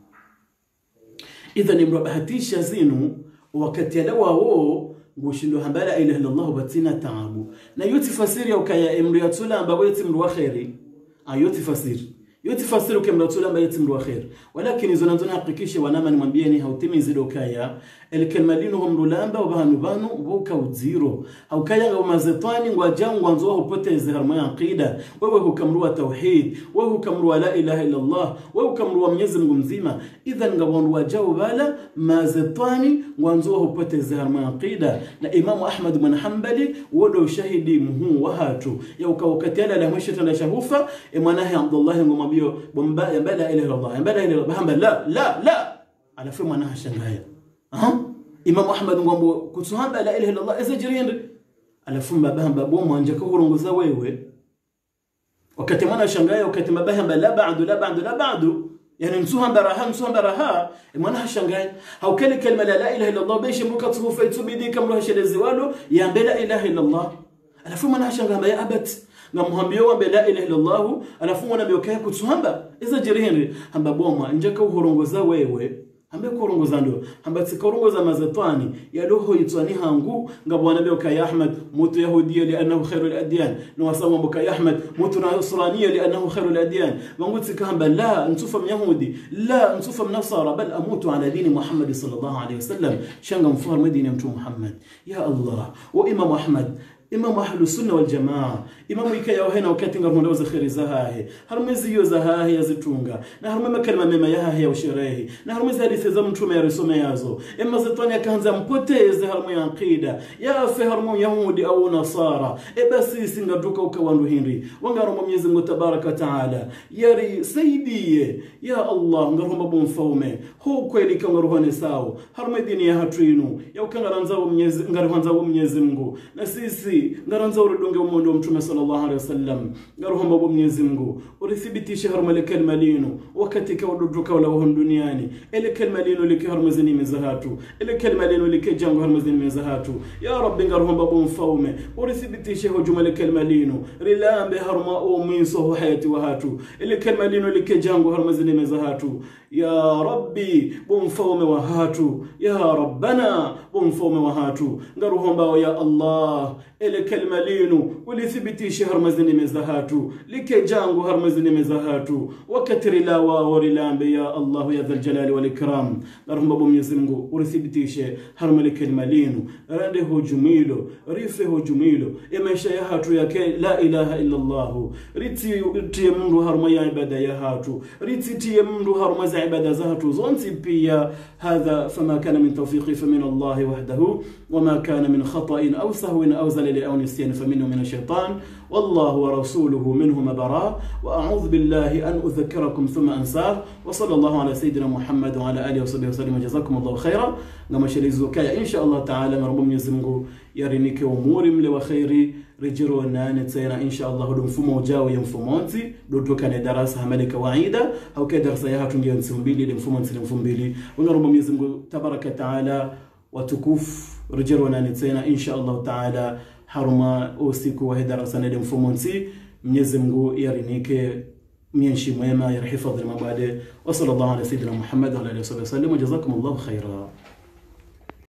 idhan imrabahatisha zinu wakati alawa wao ngushindo hambala ilaha illallah batina taabu na yoti fasiri ukaya emri atula ambayo yoti mru khairi ayoti fasiri yoti fasiri ukemra atula ambayo yoti mru khair walakin izo nanzona hakikisha wanama nimwambieni hautimizi dokaya elkalma lino humru lamba wabahanu banu uboka uziro au kaya ngao mazetani ngwajangu wanzo hupoteze harma ya aqida wewe hukamrua tauhid wewe hukamrua la ilaha illa Allah wewe hukamrua Mwenyezi Mungu mzima idhan ngawanu wajao bala mazetani ngwanzo hupoteze harma ya aqida na Imam Ahmad bin Hanbali wodo shahidi muhu wahatu ya ukawakati ala la mwisho na shahufa imanahi Abdullah ngomabio bomba ya bala ilaha illa Allah ya bala ilaha bahamba la la la ala fi manaha shangaya aha Imam Ahmad ngombo kutuhamba la ilaha illa Allah ezajirinde alafumba bahamba bomo anje ko horongoza wewe wakati mana shangaya wakati mabahamba la ba'du la ba'du la ba'du yani nsuhamba raha nsuhamba raha imana shangaya au kale kalma la ilaha illa Allah bishi mukatuhu faitubidi kamro shelezi walo ya la ilaha illa Allah alafumba na shangaya ya abat ngamuhambio wa la ilaha illa Allah alafumba na biokaya kutuhamba ezajirinde hamba bomo anje ko horongoza wewe hambe korongoza ndo hamba tikorongoza mazetani ya roho yitwani hangu ngabwana beka ya Ahmad mutu yahudiya lianahu khairul adyan no wasawa beka ya Ahmad mutu nasraniya lianahu khairul adyan manguti kamba la ntufa yahudi la ntufa nasara bal amutu ala dini Muhammad sallallahu alayhi wasallam shanga mfar madina mtu Muhammad ya Allah wa Imam Ahmad Imam ahlu sunna wal jamaa imam ikaya wahena wakati ngaronda za khairi zahahi harumezi yo zahahi yazitunga na harumema kalima mema yahahi ya usherehi na harumezi hadithi za mtume ya risome yazo emma zetani akaanza mpoteze harumu ya aqida ya fi harumu yahudi au nasara e basi singaduka ukawandu hindi wangaromo Mwenyezi Mungu tabaraka taala yari saidie ya Allah ngaroma bomfaume ho kweli kangarohane sawa harumu dini ya hatrinu ya ukangaranza Mwenyezi ngarohanza Mwenyezi Mungu na sisi ngaranza urudunge umondo mtume sallallahu alaihi wasallam ngaruhomba bo Mwenyezi Mungu urithibitisha harma kalima lino wakati ka ududuka wala hon duniani ile kalima lino liki harma zini mezahatu ile kalima lino liki jango harma zini mezahatu ya rabbi ngaruhomba bo mfaume urithibitisha hujuma kalima lino rilambe harma o minso hayati wahatu ile kalima lino liki jango harma zini mezahatu ya rabbi bo mfaume wahatu ya rabbana bo mfaume wahatu ngaruhomba ya Allah ile kalima linu ulithibitishe harmazini mezahatu like jangu harmazini mezahatu wakatiri la wa warilambe ya Allah ya dhal jalali wal ikram narumba bo Mwenyezi Mungu ulithibitishe harmali kalima linu rande hojumilo rife hojumilo emesha ya hatu yake la ilaha illa Allah riti tiye mundu harma ya ibada ya hatu riti tiye mundu harma za ibada za hatu zonti pia hadha fama kana min tawfiqi famin Allah wahdahu wama kana min khata'in aw sahwin aw zalali aw nisyan faminhu min ash-shaytan wallahu wa rasuluhu minhuma bara wa a'udhu billahi an udhakkirakum thumma ansah wa sallallahu ala sayyidina Muhammad wa ala alihi wa sahbihi wa sallam jazakumullahu khairan ngama shirizo kaya insha Allah ta'ala marbu Mwenyezi Mungu yarinike umuri mle wa khairi rejero nane tena insha Allah hudu mfumo ujao ya mfumonzi dotoka na darasa hamali kawaida au kwa darasa ya hatu ndio mbili ile mfumo nsi mbili unaromba Mwenyezi Mungu tabaraka taala watukufu rejero nane tena insha Allah taala haruma usiku wa darasa na ile mfumo nsi Mwenyezi Mungu yarinike mienshi mwema yarhifadhi mabade wa sallallahu ala sayyidina Muhammad wa ala alihi wa sallam jazakumullahu khaira.